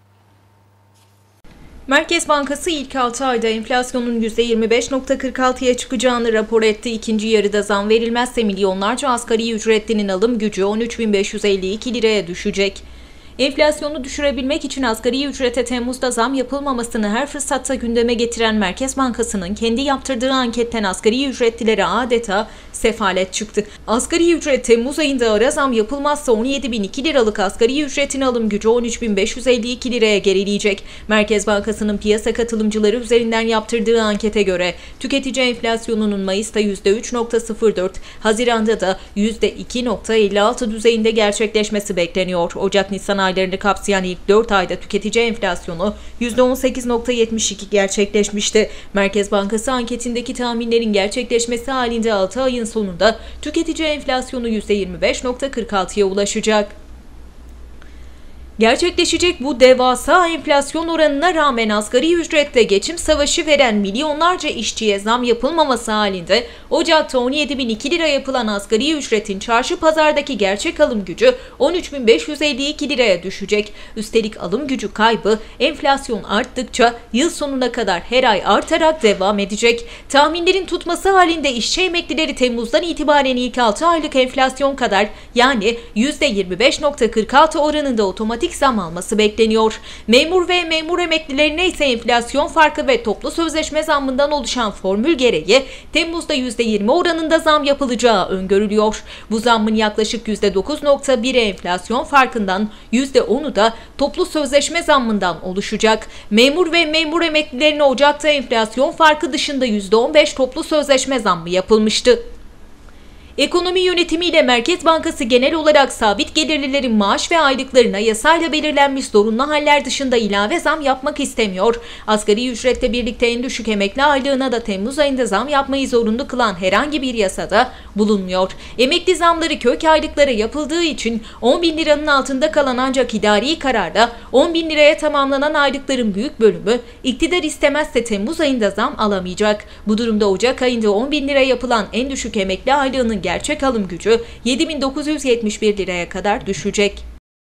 Merkez Bankası ilk 6 ayda enflasyonun %25.46'ya çıkacağını rapor etti. İkinci yarıda zam verilmezse milyonlarca asgari ücretlinin alım gücü 13.552 liraya düşecek. Enflasyonu düşürebilmek için asgari ücrete Temmuz'da zam yapılmamasını her fırsatta gündeme getiren Merkez Bankası'nın kendi yaptırdığı anketten asgari ücretlilere adeta sefalet çıktı. Asgari ücret Temmuz ayında ara zam yapılmazsa 17.002 liralık asgari ücretin alım gücü 13.552 liraya gerileyecek. Merkez Bankası'nın piyasa katılımcıları üzerinden yaptırdığı ankete göre tüketici enflasyonunun Mayıs'ta %3.04, Haziran'da da %2.56 düzeyinde gerçekleşmesi bekleniyor. Ocak-Nisan aylarını kapsayan ilk 4 ayda tüketici enflasyonu %18.72 gerçekleşmişti. Merkez Bankası anketindeki tahminlerin gerçekleşmesi halinde 6 ayın sonunda tüketici enflasyonu %25.46'ya ulaşacak. Gerçekleşecek bu devasa enflasyon oranına rağmen asgari ücretle geçim savaşı veren milyonlarca işçiye zam yapılmaması halinde Ocak'ta 17.002 lira yapılan asgari ücretin çarşı pazardaki gerçek alım gücü 13.552 liraya düşecek. Üstelik alım gücü kaybı enflasyon arttıkça yıl sonuna kadar her ay artarak devam edecek. Tahminlerin tutması halinde işçi emeklileri Temmuz'dan itibaren ilk 6 aylık enflasyon kadar yani %25.46 oranında otomatik zam alması bekleniyor. Memur ve memur emeklilerine ise enflasyon farkı ve toplu sözleşme zammından oluşan formül gereği Temmuz'da %20 oranında zam yapılacağı öngörülüyor. Bu zammın yaklaşık %9.1'i enflasyon farkından, %10'u da toplu sözleşme zammından oluşacak. Memur ve memur emeklilerine Ocak'ta enflasyon farkı dışında %15 toplu sözleşme zammı yapılmıştı. Ekonomi yönetimiyle Merkez Bankası genel olarak sabit gelirlilerin maaş ve aylıklarına yasayla belirlenmiş zorunlu haller dışında ilave zam yapmak istemiyor. Asgari ücretle birlikte en düşük emekli aylığına da Temmuz ayında zam yapmayı zorunlu kılan herhangi bir yasada bulunmuyor. Emekli zamları kök aylıklara yapıldığı için 10.000 liranın altında kalan ancak idari kararla 10.000 liraya tamamlanan aylıkların büyük bölümü iktidar istemezse Temmuz ayında zam alamayacak. Bu durumda Ocak ayında 10.000 lira yapılan en düşük emekli aylığının gerçek alım gücü 7.971 liraya kadar düşecek.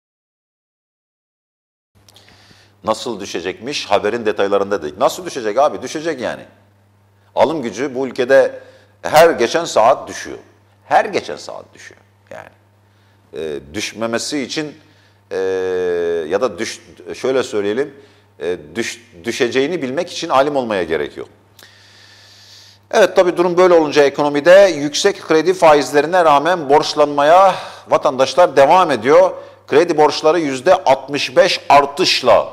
Nasıl düşecekmiş? Haberin detaylarında dedik. Nasıl düşecek abi? Düşecek yani. Alım gücü bu ülkede her geçen saat düşüyor. Her geçen saat düşüyor. Yani düşmemesi için ya da şöyle söyleyelim, düşeceğini bilmek için alim olmaya gerek yok. Evet, tabii durum böyle olunca ekonomide yüksek kredi faizlerine rağmen borçlanmaya vatandaşlar devam ediyor. Kredi borçları %65 artışla,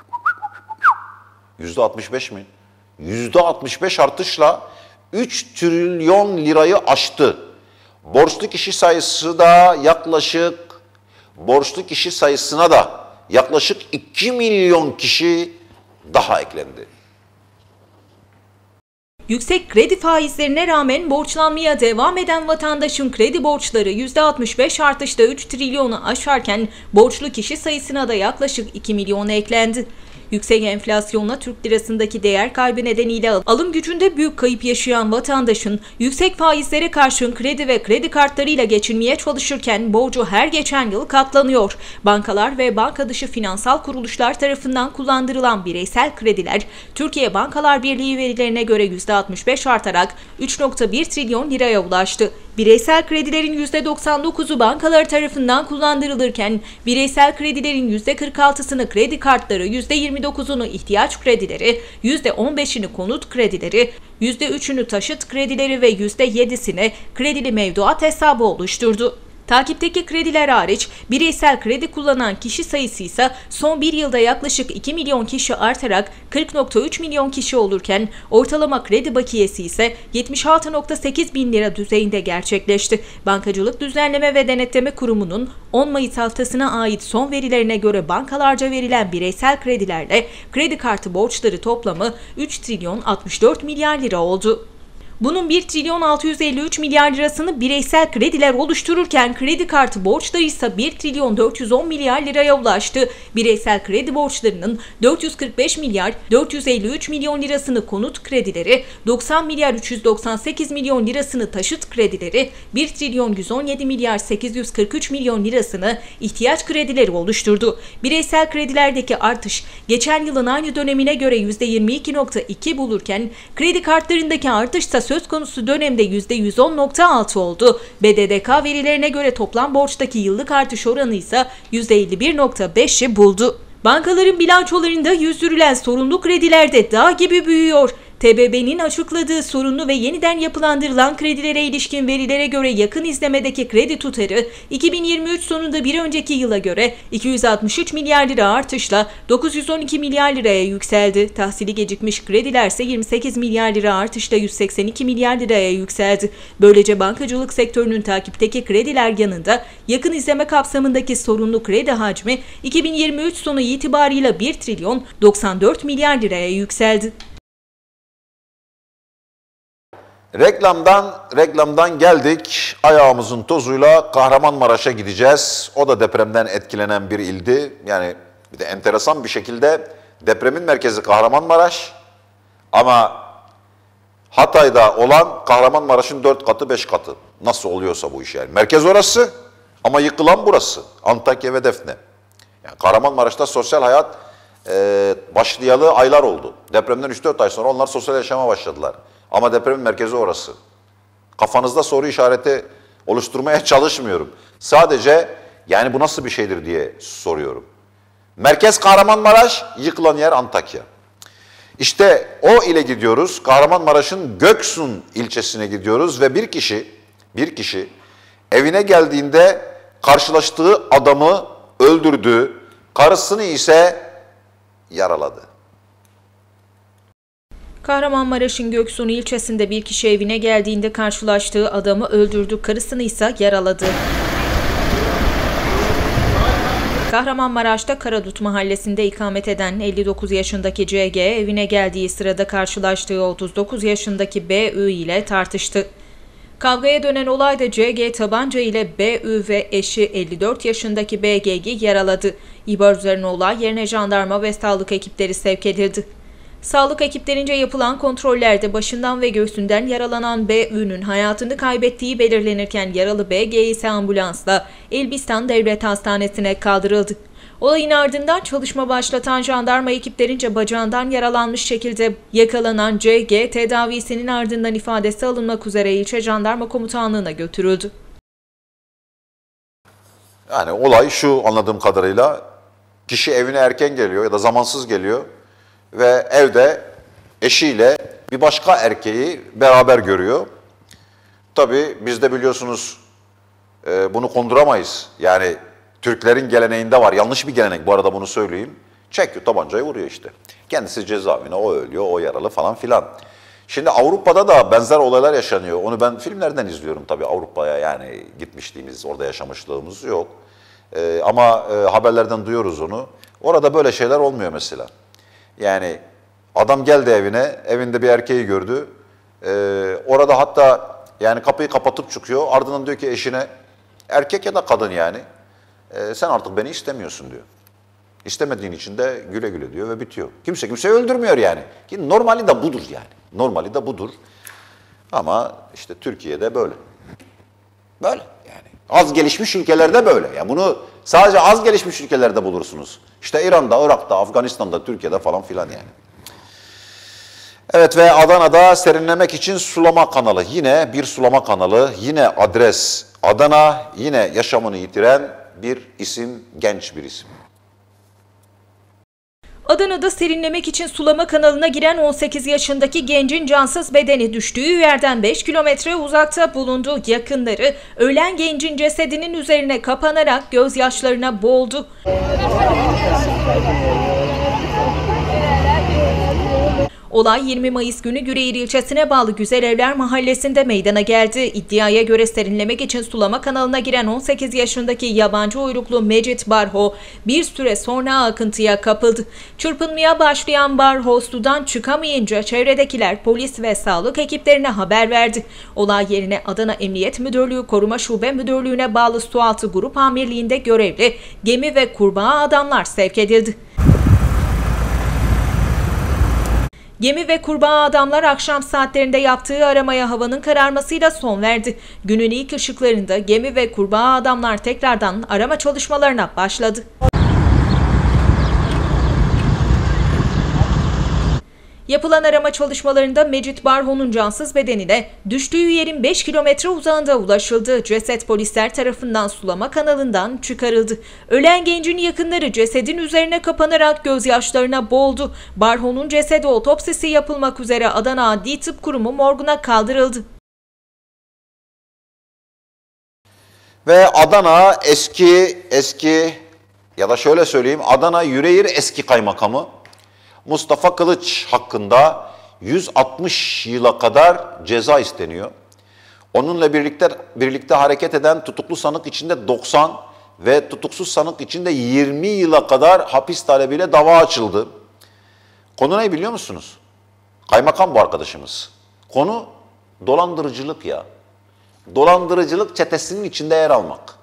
%65 mi? %65 artışla 3 trilyon lirayı aştı. Borçlu kişi sayısı da borçlu kişi sayısına da yaklaşık 2 milyon kişi daha eklendi. Yüksek kredi faizlerine rağmen borçlanmaya devam eden vatandaşın kredi borçları %65 artışta 3 trilyonu aşarken borçlu kişi sayısına da yaklaşık 2 milyon eklendi. Yüksek enflasyonla Türk lirasındaki değer kaybı nedeniyle alım gücünde büyük kayıp yaşayan vatandaşın yüksek faizlere karşın kredi ve kredi kartlarıyla geçinmeye çalışırken borcu her geçen yıl katlanıyor. Bankalar ve banka dışı finansal kuruluşlar tarafından kullandırılan bireysel krediler Türkiye Bankalar Birliği verilerine göre %65 artarak 3.1 trilyon liraya ulaştı. Bireysel kredilerin %99'u bankalar tarafından kullandırılırken bireysel kredilerin %46'sını kredi kartları, %29'unu ihtiyaç kredileri, %15'ini konut kredileri, %3'ünü taşıt kredileri ve %7'sini kredili mevduat hesabı oluşturdu. Takipteki krediler hariç bireysel kredi kullanan kişi sayısı ise son bir yılda yaklaşık 2 milyon kişi artarak 40.3 milyon kişi olurken ortalama kredi bakiyesi ise 76.8 bin lira düzeyinde gerçekleşti. Bankacılık Düzenleme ve Denetleme Kurumu'nun 10 Mayıs haftasına ait son verilerine göre bankalarca verilen bireysel kredilerle kredi kartı borçları toplamı 3 trilyon 64 milyar lira oldu. Bunun 1 trilyon 653 milyar lirasını bireysel krediler oluştururken kredi kartı borçları ise 1 trilyon 410 milyar liraya ulaştı. Bireysel kredi borçlarının 445 milyar 453 milyon lirasını konut kredileri, 90 milyar 398 milyon lirasını taşıt kredileri, 1 trilyon 117 milyar 843 milyon lirasını ihtiyaç kredileri oluşturdu. Bireysel kredilerdeki artış geçen yılın aynı dönemine göre %22.2 bulurken kredi kartlarındaki artış ise söz konusu dönemde %110.6 oldu. BDDK verilerine göre toplam borçtaki yıllık artış oranı ise %51.5'i buldu. Bankaların bilançolarında yüzdürülen sorunlu krediler de dağ gibi büyüyor. TBB'nin açıkladığı sorunlu ve yeniden yapılandırılan kredilere ilişkin verilere göre yakın izlemedeki kredi tutarı 2023 sonunda bir önceki yıla göre 263 milyar lira artışla 912 milyar liraya yükseldi. Tahsili gecikmiş krediler ise 28 milyar lira artışla 182 milyar liraya yükseldi. Böylece bankacılık sektörünün takipteki krediler yanında yakın izleme kapsamındaki sorunlu kredi hacmi 2023 sonu itibarıyla 1 trilyon 94 milyar liraya yükseldi. Reklamdan geldik. Ayağımızın tozuyla Kahramanmaraş'a gideceğiz. O da depremden etkilenen bir ildi. Yani bir de enteresan bir şekilde depremin merkezi Kahramanmaraş. Ama Hatay'da olan Kahramanmaraş'ın 4 katı 5 katı. Nasıl oluyorsa bu iş yani. Merkez orası ama yıkılan burası. Antakya ve Defne. Yani Kahramanmaraş'ta sosyal hayat başlayalı aylar oldu. Depremden 3-4 ay sonra onlar sosyal yaşama başladılar. Ama depremin merkezi orası. Kafanızda soru işareti oluşturmaya çalışmıyorum. Sadece yani bu nasıl bir şeydir diye soruyorum. Merkez Kahramanmaraş, yıkılan yer Antakya. İşte o ile gidiyoruz. Kahramanmaraş'ın Göksun ilçesine gidiyoruz ve bir kişi evine geldiğinde karşılaştığı adamı öldürdü, karısını ise yaraladı. Kahramanmaraş'ın Göksun ilçesinde bir kişi evine geldiğinde karşılaştığı adamı öldürdü, karısını ise yaraladı. Kahramanmaraş'ta Karadut mahallesinde ikamet eden 59 yaşındaki CG evine geldiği sırada karşılaştığı 39 yaşındaki BÜ ile tartıştı. Kavgaya dönen olayda CG tabanca ile BÜ ve eşi 54 yaşındaki BG'yi yaraladı. İhbar üzerine olay yerine jandarma ve sağlık ekipleri sevk edildi. Sağlık ekiplerince yapılan kontrollerde başından ve göğsünden yaralanan BÜ'nün hayatını kaybettiği belirlenirken yaralı BG ise ambulansla Elbistan Devlet Hastanesi'ne kaldırıldı. Olayın ardından çalışma başlatan jandarma ekiplerince bacağından yaralanmış şekilde yakalanan CG tedavisinin ardından ifadesi alınmak üzere ilçe jandarma komutanlığına götürüldü. Yani olay şu anladığım kadarıyla, kişi evine erken geliyor ya da zamansız geliyor ve evde eşiyle bir başka erkeği beraber görüyor. Tabii biz de biliyorsunuz bunu konduramayız. Yani Türklerin geleneğinde var. Yanlış bir gelenek bu arada, bunu söyleyeyim. Çekiyor tabancayı, vuruyor işte. Kendisi cezaevine, o ölüyor, o yaralı falan filan. Şimdi Avrupa'da da benzer olaylar yaşanıyor. Onu ben filmlerden izliyorum tabii. Avrupa'ya yani gitmişliğimiz, orada yaşamışlığımız yok. Ama haberlerden duyuyoruz onu. Orada böyle şeyler olmuyor mesela. Yani adam geldi evine, evinde bir erkeği gördü. Orada hatta yani kapıyı kapatıp çıkıyor. Ardından diyor ki eşine, erkek ya da kadın yani, sen artık beni istemiyorsun diyor. İstemediğin için de güle güle diyor ve bitiyor. Kimse kimseyi öldürmüyor yani. Ki normali de budur yani. Normali de budur. Ama işte Türkiye'de böyle. Böyle yani. Az gelişmiş ülkelerde böyle. Yani bunu sadece az gelişmiş ülkelerde bulursunuz. İşte İran'da, Irak'ta, Afganistan'da, Türkiye'de falan filan yani. Evet, ve Adana'da serinlemek için sulama kanalı. Yine bir sulama kanalı. Yine adres Adana. Yine yaşamını yitiren bir isim, genç bir isim. Adana'da serinlemek için sulama kanalına giren 18 yaşındaki gencin cansız bedeni düştüğü yerden 5 kilometre uzakta bulundu. Yakınları ölen gencin cesedinin üzerine kapanarak gözyaşlarına boğuldu. Olay 20 Mayıs günü Güreğir ilçesine bağlı Güzelevler mahallesinde meydana geldi. İddiaya göre serinlemek için sulama kanalına giren 18 yaşındaki yabancı uyruklu Mecit Barho bir süre sonra akıntıya kapıldı. Çırpınmaya başlayan Barho sudan çıkamayınca çevredekiler polis ve sağlık ekiplerine haber verdi. Olay yerine Adana Emniyet Müdürlüğü Koruma Şube Müdürlüğü'ne bağlı Sualtı Grup Amirliği'nde görevli gemi ve kurbağa adamlar sevk edildi. Gemi ve kurbağa adamlar akşam saatlerinde yaptığı aramaya havanın kararmasıyla son verdi. Günün ilk ışıklarında gemi ve kurbağa adamlar tekrardan arama çalışmalarına başladı. Yapılan arama çalışmalarında Mecit Barho'nun cansız bedenine düştüğü yerin 5 kilometre uzağında ulaşıldı. Ceset polisler tarafından sulama kanalından çıkarıldı. Ölen gencin yakınları cesedin üzerine kapanarak gözyaşlarına boğuldu. Barho'nun cesedi otopsisi yapılmak üzere Adana Adli Tıp Kurumu morguna kaldırıldı. Ve Adana eski ya da şöyle söyleyeyim, Adana Yüreğir eski kaymakamı Mustafa Kılıç hakkında 160 yıla kadar ceza isteniyor. Onunla birlikte hareket eden tutuklu sanık içinde 90 ve tutuksuz sanık içinde 20 yıla kadar hapis talebiyle dava açıldı. Konu ne biliyor musunuz? Kaymakam bu arkadaşımız. Konu dolandırıcılık ya. Dolandırıcılık çetesinin içinde yer almak.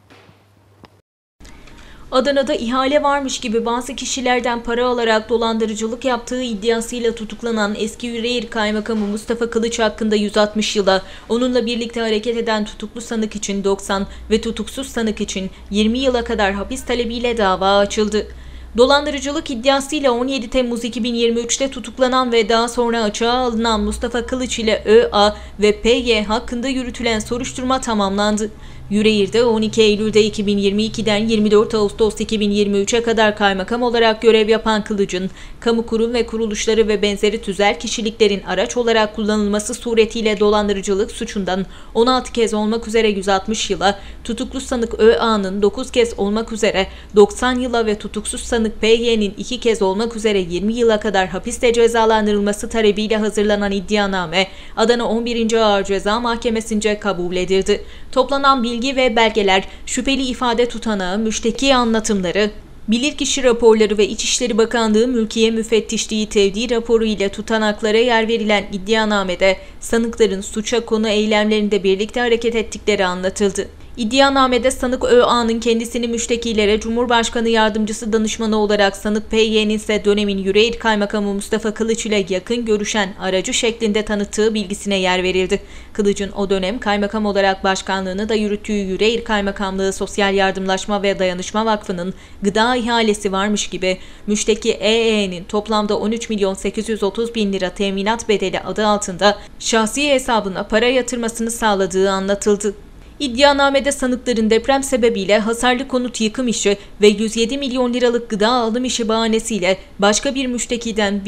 Adana'da ihale varmış gibi bazı kişilerden para alarak dolandırıcılık yaptığı iddiasıyla tutuklanan eski Yüreğir Kaymakamı Mustafa Kılıç hakkında 160 yıla, onunla birlikte hareket eden tutuklu sanık için 90 ve tutuksuz sanık için 20 yıla kadar hapis talebiyle dava açıldı. Dolandırıcılık iddiasıyla 17 Temmuz 2023'te tutuklanan ve daha sonra açığa alınan Mustafa Kılıç ile ÖA ve PY hakkında yürütülen soruşturma tamamlandı. Yüreğir'de 12 Eylül'de 2022'den 24 Ağustos 2023'e kadar kaymakam olarak görev yapan Kılıç'ın, kamu kurum ve kuruluşları ve benzeri tüzel kişiliklerin araç olarak kullanılması suretiyle dolandırıcılık suçundan 16 kez olmak üzere 160 yıla, tutuklu sanık ÖA'nın 9 kez olmak üzere 90 yıla ve tutuksuz sanık PY'nin 2 kez olmak üzere 20 yıla kadar hapiste cezalandırılması talebiyle hazırlanan iddianame, Adana 11. Ağır Ceza Mahkemesi'nce kabul edildi. Toplanan bilgi ve belgeler, şüpheli ifade tutanağı, müşteki anlatımları, bilirkişi raporları ve İçişleri Bakanlığı Mülkiye Müfettişliği tevdi raporu ile tutanaklara yer verilen iddianamede sanıkların suça konu eylemlerinde birlikte hareket ettikleri anlatıldı. İddianamede sanık ÖA'nın kendisini müştekilere Cumhurbaşkanı Yardımcısı danışmanı olarak, sanık PY'nin ise dönemin Yüreğir Kaymakamı Mustafa Kılıç ile yakın görüşen aracı şeklinde tanıttığı bilgisine yer verildi. Kılıç'ın o dönem kaymakam olarak başkanlığını da yürüttüğü Yüreğir Kaymakamlığı Sosyal Yardımlaşma ve Dayanışma Vakfı'nın gıda ihalesi varmış gibi müşteki EE'nin toplamda 13.830.000 lira teminat bedeli adı altında şahsi hesabına para yatırmasını sağladığı anlatıldı. İddianamede sanıkların deprem sebebiyle hasarlı konut yıkım işi ve 107 milyon liralık gıda alım işi bahanesiyle başka bir müştekiden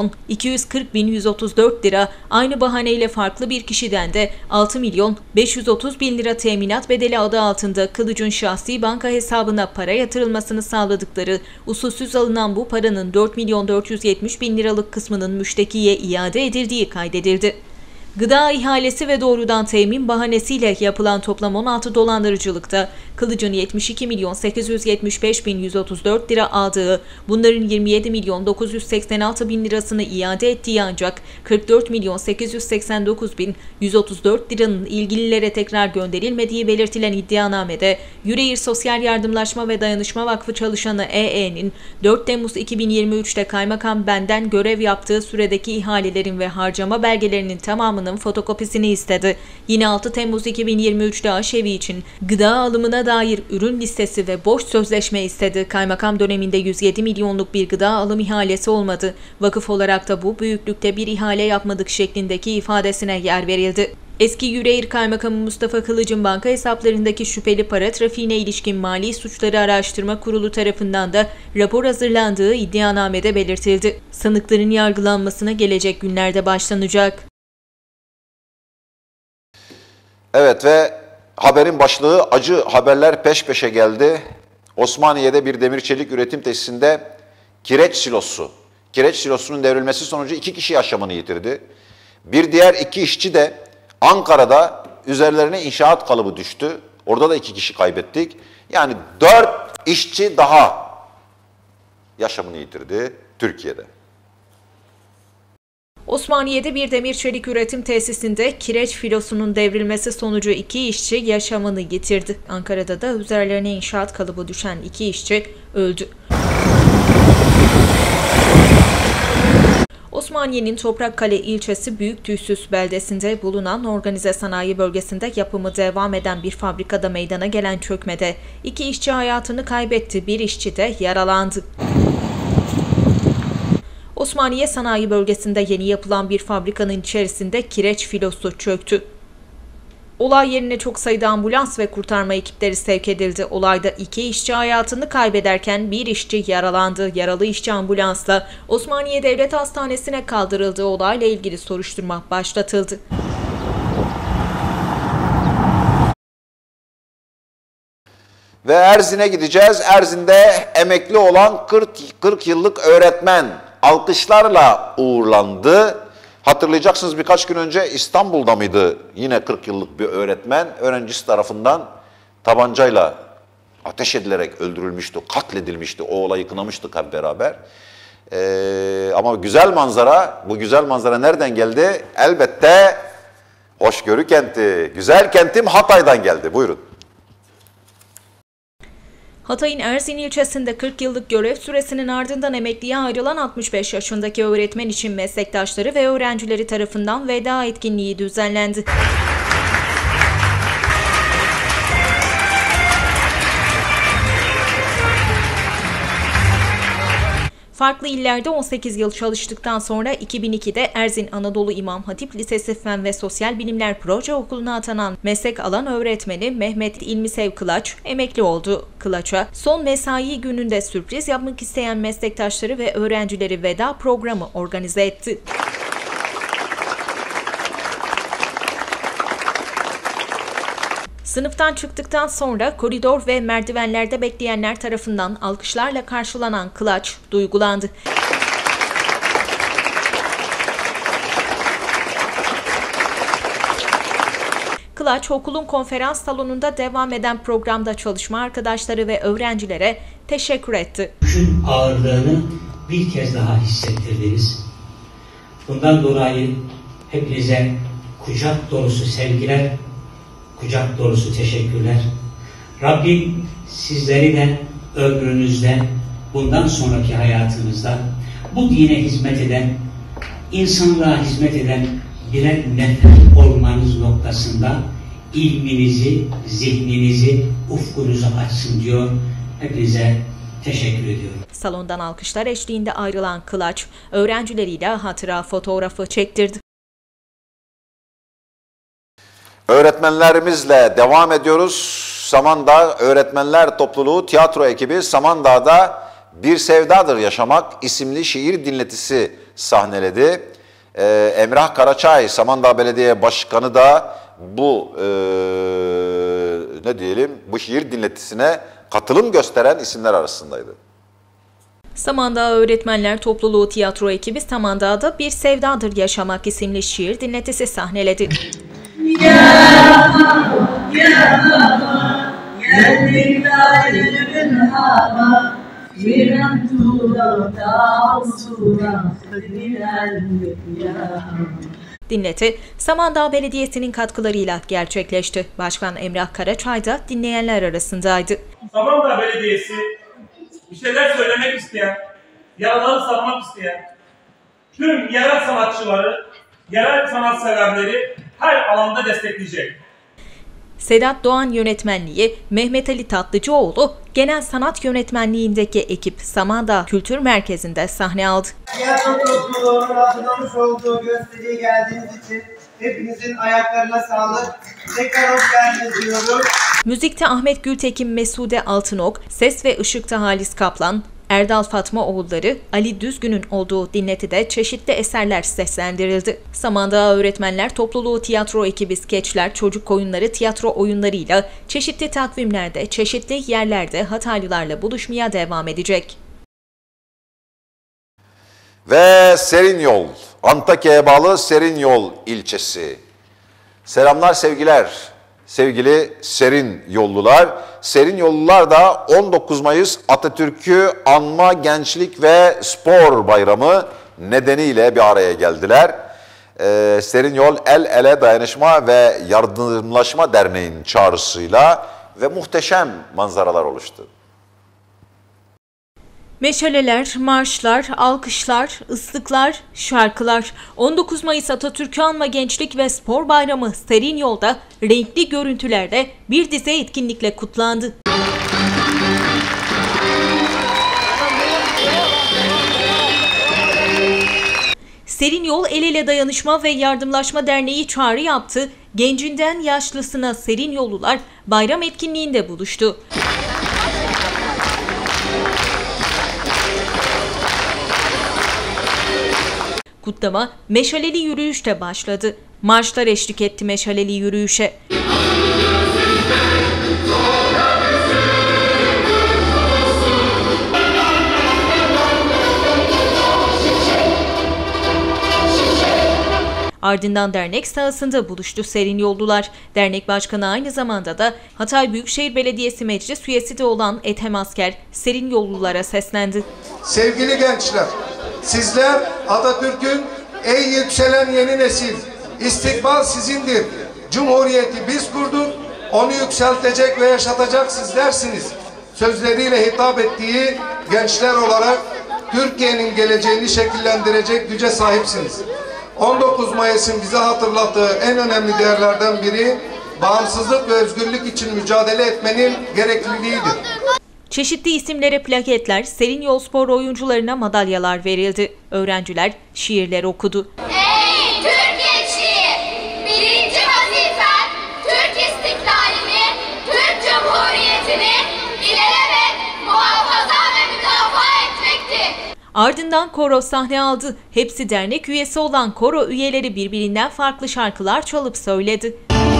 1.240.134 lira, aynı bahaneyle farklı bir kişiden de 6.530.000 lira teminat bedeli adı altında Kılıç'ın şahsi banka hesabına para yatırılmasını sağladıkları, usulsüz alınan bu paranın 4.470.000 liralık kısmının müştekiye iade edildiği kaydedildi. Gıda ihalesi ve doğrudan temin bahanesiyle yapılan toplam 16 dolandırıcılıkta Kılıç'ın 72.875.134 lira aldığı, bunların 27.986.000 lirasını iade ettiği ancak 44.889.134 liranın ilgililere tekrar gönderilmediği belirtilen iddianamede Yüreğir Sosyal Yardımlaşma ve Dayanışma Vakfı çalışanı EE'nin 4 Temmuz 2023'te kaymakam benden görev yaptığı süredeki ihalelerin ve harcama belgelerinin tamamı fotokopisini istedi. Yine 6 Temmuz 2023'te aşevi için gıda alımına dair ürün listesi ve boş sözleşme istedi. Kaymakam döneminde 107 milyonluk bir gıda alım ihalesi olmadı. Vakıf olarak da bu büyüklükte bir ihale yapmadık şeklindeki ifadesine yer verildi. Eski Yüreğir Kaymakamı Mustafa Kılıç'ın banka hesaplarındaki şüpheli para trafiğine ilişkin Mali Suçları Araştırma Kurulu tarafından da rapor hazırlandığı iddianamede belirtildi. Sanıkların yargılanmasına gelecek günlerde başlanacak. Evet ve haberin başlığı acı haberler peş peşe geldi. Osmaniye'de bir demir çelik üretim tesisinde kireç silosunun devrilmesi sonucu 2 kişi yaşamını yitirdi. Bir diğer 2 işçi de Ankara'da üzerlerine inşaat kalıbı düştü. Orada da 2 kişi kaybettik. Yani 4 işçi daha yaşamını yitirdi Türkiye'de. Osmaniye'de bir demir çelik üretim tesisinde kireç filosunun devrilmesi sonucu 2 işçi yaşamını yitirdi. Ankara'da da üzerlerine inşaat kalıbı düşen 2 işçi öldü. Osmaniye'nin Toprakkale ilçesi Büyüktüysüz beldesinde bulunan organize sanayi bölgesinde yapımı devam eden bir fabrikada meydana gelen çökmede 2 işçi hayatını kaybetti, 1 işçi de yaralandı. Osmaniye Sanayi Bölgesi'nde yeni yapılan bir fabrikanın içerisinde kireç filosu çöktü. Olay yerine çok sayıda ambulans ve kurtarma ekipleri sevk edildi. Olayda 2 işçi hayatını kaybederken 1 işçi yaralandı. Yaralı işçi ambulansla Osmaniye Devlet Hastanesi'ne kaldırıldığı olayla ilgili soruşturma başlatıldı. Ve Erzin'e gideceğiz. Erzin'de emekli olan 40 yıllık öğretmen alkışlarla uğurlandı. Hatırlayacaksınız, birkaç gün önce İstanbul'da mıydı? Yine 40 yıllık bir öğretmen öğrencisi tarafından tabancayla ateş edilerek öldürülmüştü, katledilmişti. O olayı kınamıştık hep beraber. Ama güzel manzara, bu güzel manzara nereden geldi? Elbette hoşgörü kenti, güzel kentim Hatay'dan geldi. Buyurun. Hatay'ın Erzin ilçesinde 40 yıllık görev süresinin ardından emekliye ayrılan 65 yaşındaki öğretmen için meslektaşları ve öğrencileri tarafından veda etkinliği düzenlendi. Farklı illerde 18 yıl çalıştıktan sonra 2002'de Erzin Anadolu İmam Hatip Lisesi Fen ve Sosyal Bilimler Proje Okulu'na atanan meslek alan öğretmeni Mehmet İlmisev Kılaç emekli oldu. Kılaç'a son mesai gününde sürpriz yapmak isteyen meslektaşları ve öğrencileri veda programı organize etti. Sınıftan çıktıktan sonra koridor ve merdivenlerde bekleyenler tarafından alkışlarla karşılanan Kılaç duygulandı. Kılaç, okulun konferans salonunda devam eden programda çalışma arkadaşları ve öğrencilere teşekkür etti. Yükün ağırlığını bir kez daha hissettirdiniz. Bundan dolayı hepinize kucak dolusu sevgiler, kucak dolusu teşekkürler. Rabbim sizleri de ömrünüzde, bundan sonraki hayatınızda bu dine hizmet eden, insanlığa hizmet eden birer nefer olmanız noktasında ilminizi, zihninizi, ufkunuzu açsın diyor. Hepinize teşekkür ediyorum. Salondan alkışlar eşliğinde ayrılan Kılaç, öğrencileriyle hatıra fotoğrafı çektirdi. Öğretmenlerimizle devam ediyoruz. Samandağ Öğretmenler Topluluğu tiyatro ekibi Samandağ'da Bir Sevdadır Yaşamak isimli şiir dinletisi sahneledi. Emrah Karaçay, Samandağ Belediye Başkanı da bu bu şiir dinletisine katılım gösteren isimler arasındaydı. Samandağ Öğretmenler Topluluğu tiyatro ekibi Samandağ'da Bir Sevdadır Yaşamak isimli şiir dinletisi sahneledi. Dinleti, Samandağ Belediyesi'nin katkılarıyla gerçekleşti. Başkan Emrah Karaçay da dinleyenler arasındaydı. Samandağ Belediyesi bir şeyler söylemek isteyen, yaraları sarmak isteyen tüm yerel sanatçıları, yerel sanatseverleri her alanda destekleyecek. Sedat Doğan yönetmenliği, Mehmet Ali Tatlıcıoğlu genel sanat yönetmenliğindeki ekip Samandağ Kültür Merkezi'nde sahne aldı. Tiyatro topluluğunun hazırlamış olduğu gösteriye geldiğiniz için hepinizin ayaklarına sağlık. Tekrar hoş geldiniz diyoruz. Müzikte Ahmet Gültekin, Mesude Altınok, ses ve ışıkta Halis Kaplan, Erdal Fatma oğulları, Ali Düzgün'ün olduğu dinletide çeşitli eserler seslendirildi. Samandağ Öğretmenler Topluluğu tiyatro ekibi skeçler, çocuk oyunları, tiyatro oyunlarıyla çeşitli takvimlerde, çeşitli yerlerde Hataylılarla buluşmaya devam edecek. Ve Serinyol, Antakya'ya bağlı Serinyol ilçesi. Selamlar, sevgiler. Sevgili Serin Yollular, Serin Yollular da 19 Mayıs Atatürk'ü Anma Gençlik ve Spor Bayramı nedeniyle bir araya geldiler. Serin Yol El Ele Dayanışma ve Yardımlaşma Derneği'nin çağrısıyla ve muhteşem manzaralar oluştu. Meşaleler, marşlar, alkışlar, ıslıklar, şarkılar. 19 Mayıs Atatürk'ü Anma Gençlik ve Spor Bayramı Serin Yol'da renkli görüntülerde bir dizi etkinlikle kutlandı. Serin Yol El Ele Dayanışma ve Yardımlaşma Derneği çağrı yaptı. Gencinden yaşlısına Serin Yollular bayram etkinliğinde buluştu. Kutlama meşaleli yürüyüşle başladı. Marşlar eşlik etti meşaleli yürüyüşe. Ardından dernek sahasında buluştu Serin Yollular. Dernek başkanı aynı zamanda da Hatay Büyükşehir Belediyesi Meclis üyesi de olan Ethem Asker Serin Yollulara seslendi. Sevgili gençler, sizler Atatürk'ün ey yükselen yeni nesil, istikbal sizindir. Cumhuriyeti biz kurduk, onu yükseltecek ve yaşatacak sizlersiniz sözleriyle hitap ettiği gençler olarak Türkiye'nin geleceğini şekillendirecek güce sahipsiniz. 19 Mayıs'ın bize hatırlattığı en önemli değerlerden biri bağımsızlık ve özgürlük için mücadele etmenin gerekliliğidir. Çeşitli isimlere plaketler, Serin Yol spor oyuncularına madalyalar verildi. Öğrenciler şiirler okudu. Ey Türk gençliği! Birinci vazifen Türk istiklalini, Türk Cumhuriyeti'ni ilelebet muhafaza ve müdafaa etmektir. Ardından koro sahne aldı. Hepsi dernek üyesi olan koro üyeleri birbirinden farklı şarkılar çalıp söyledi.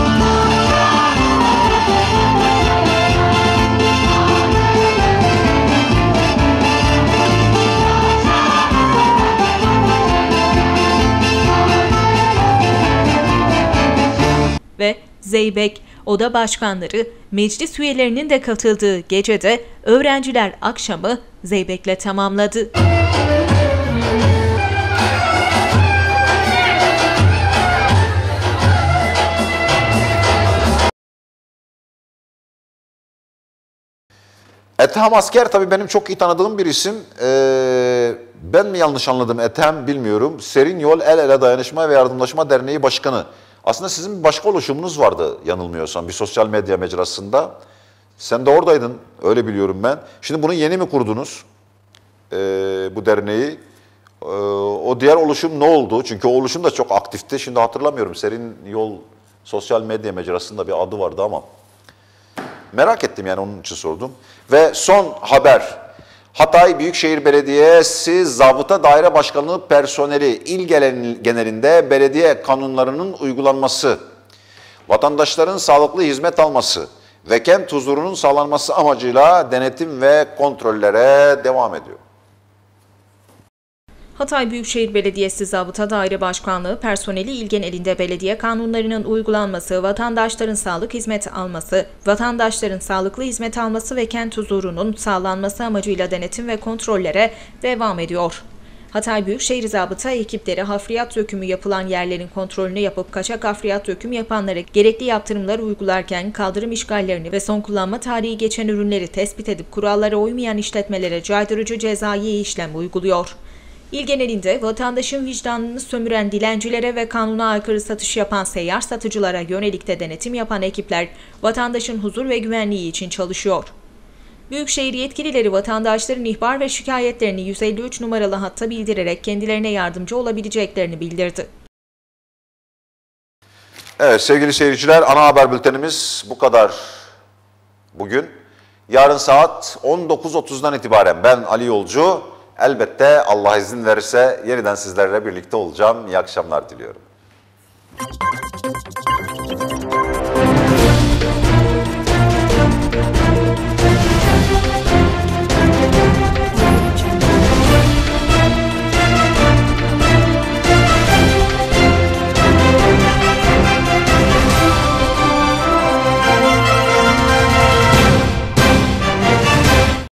Ve Zeybek, oda başkanları, meclis üyelerinin de katıldığı gecede öğrenciler akşamı Zeybek'le tamamladı. Ethem Asker tabii benim çok iyi tanıdığım bir isim. Ben mi yanlış anladım Ethem bilmiyorum. Serin Yol El Ele Dayanışma ve Yardımlaşma Derneği Başkanı. Aslında sizin bir başka oluşumunuz vardı yanılmıyorsam bir sosyal medya mecrasında. Sen de oradaydın öyle biliyorum ben. Şimdi bunu yeni mi kurdunuz bu derneği? O diğer oluşum ne oldu? Çünkü o oluşum da çok aktifti. Şimdi hatırlamıyorum Serin Yol sosyal medya mecrasında bir adı vardı ama. Merak ettim yani onun için sordum. Ve son haber. Hatay Büyükşehir Belediyesi Zabıta Daire Başkanlığı personeli il genelinde belediye kanunlarının uygulanması, vatandaşların sağlıklı hizmet alması ve kent huzurunun sağlanması amacıyla denetim ve kontrollere devam ediyor. Hatay Büyükşehir Belediyesi Zabıta Daire Başkanlığı personeli il genelinde belediye kanunlarının uygulanması, vatandaşların sağlık hizmet alması, vatandaşların sağlıklı hizmet alması ve kent huzurunun sağlanması amacıyla denetim ve kontrollere devam ediyor. Hatay Büyükşehir Zabıta ekipleri hafriyat dökümü yapılan yerlerin kontrolünü yapıp kaçak hafriyat döküm yapanlara gerekli yaptırımları uygularken kaldırım işgallerini ve son kullanma tarihi geçen ürünleri tespit edip kurallara uymayan işletmelere caydırıcı cezai işlem uyguluyor. İl genelinde vatandaşın vicdanını sömüren dilencilere ve kanuna aykırı satış yapan seyyar satıcılara yönelik de denetim yapan ekipler vatandaşın huzur ve güvenliği için çalışıyor. Büyükşehir yetkilileri vatandaşların ihbar ve şikayetlerini 153 numaralı hatta bildirerek kendilerine yardımcı olabileceklerini bildirdi. Evet sevgili seyirciler, ana haber bültenimiz bu kadar bugün. Yarın saat 19.30'dan itibaren ben Ali Yolcu, elbette Allah izin verirse yeniden sizlerle birlikte olacağım. İyi akşamlar diliyorum.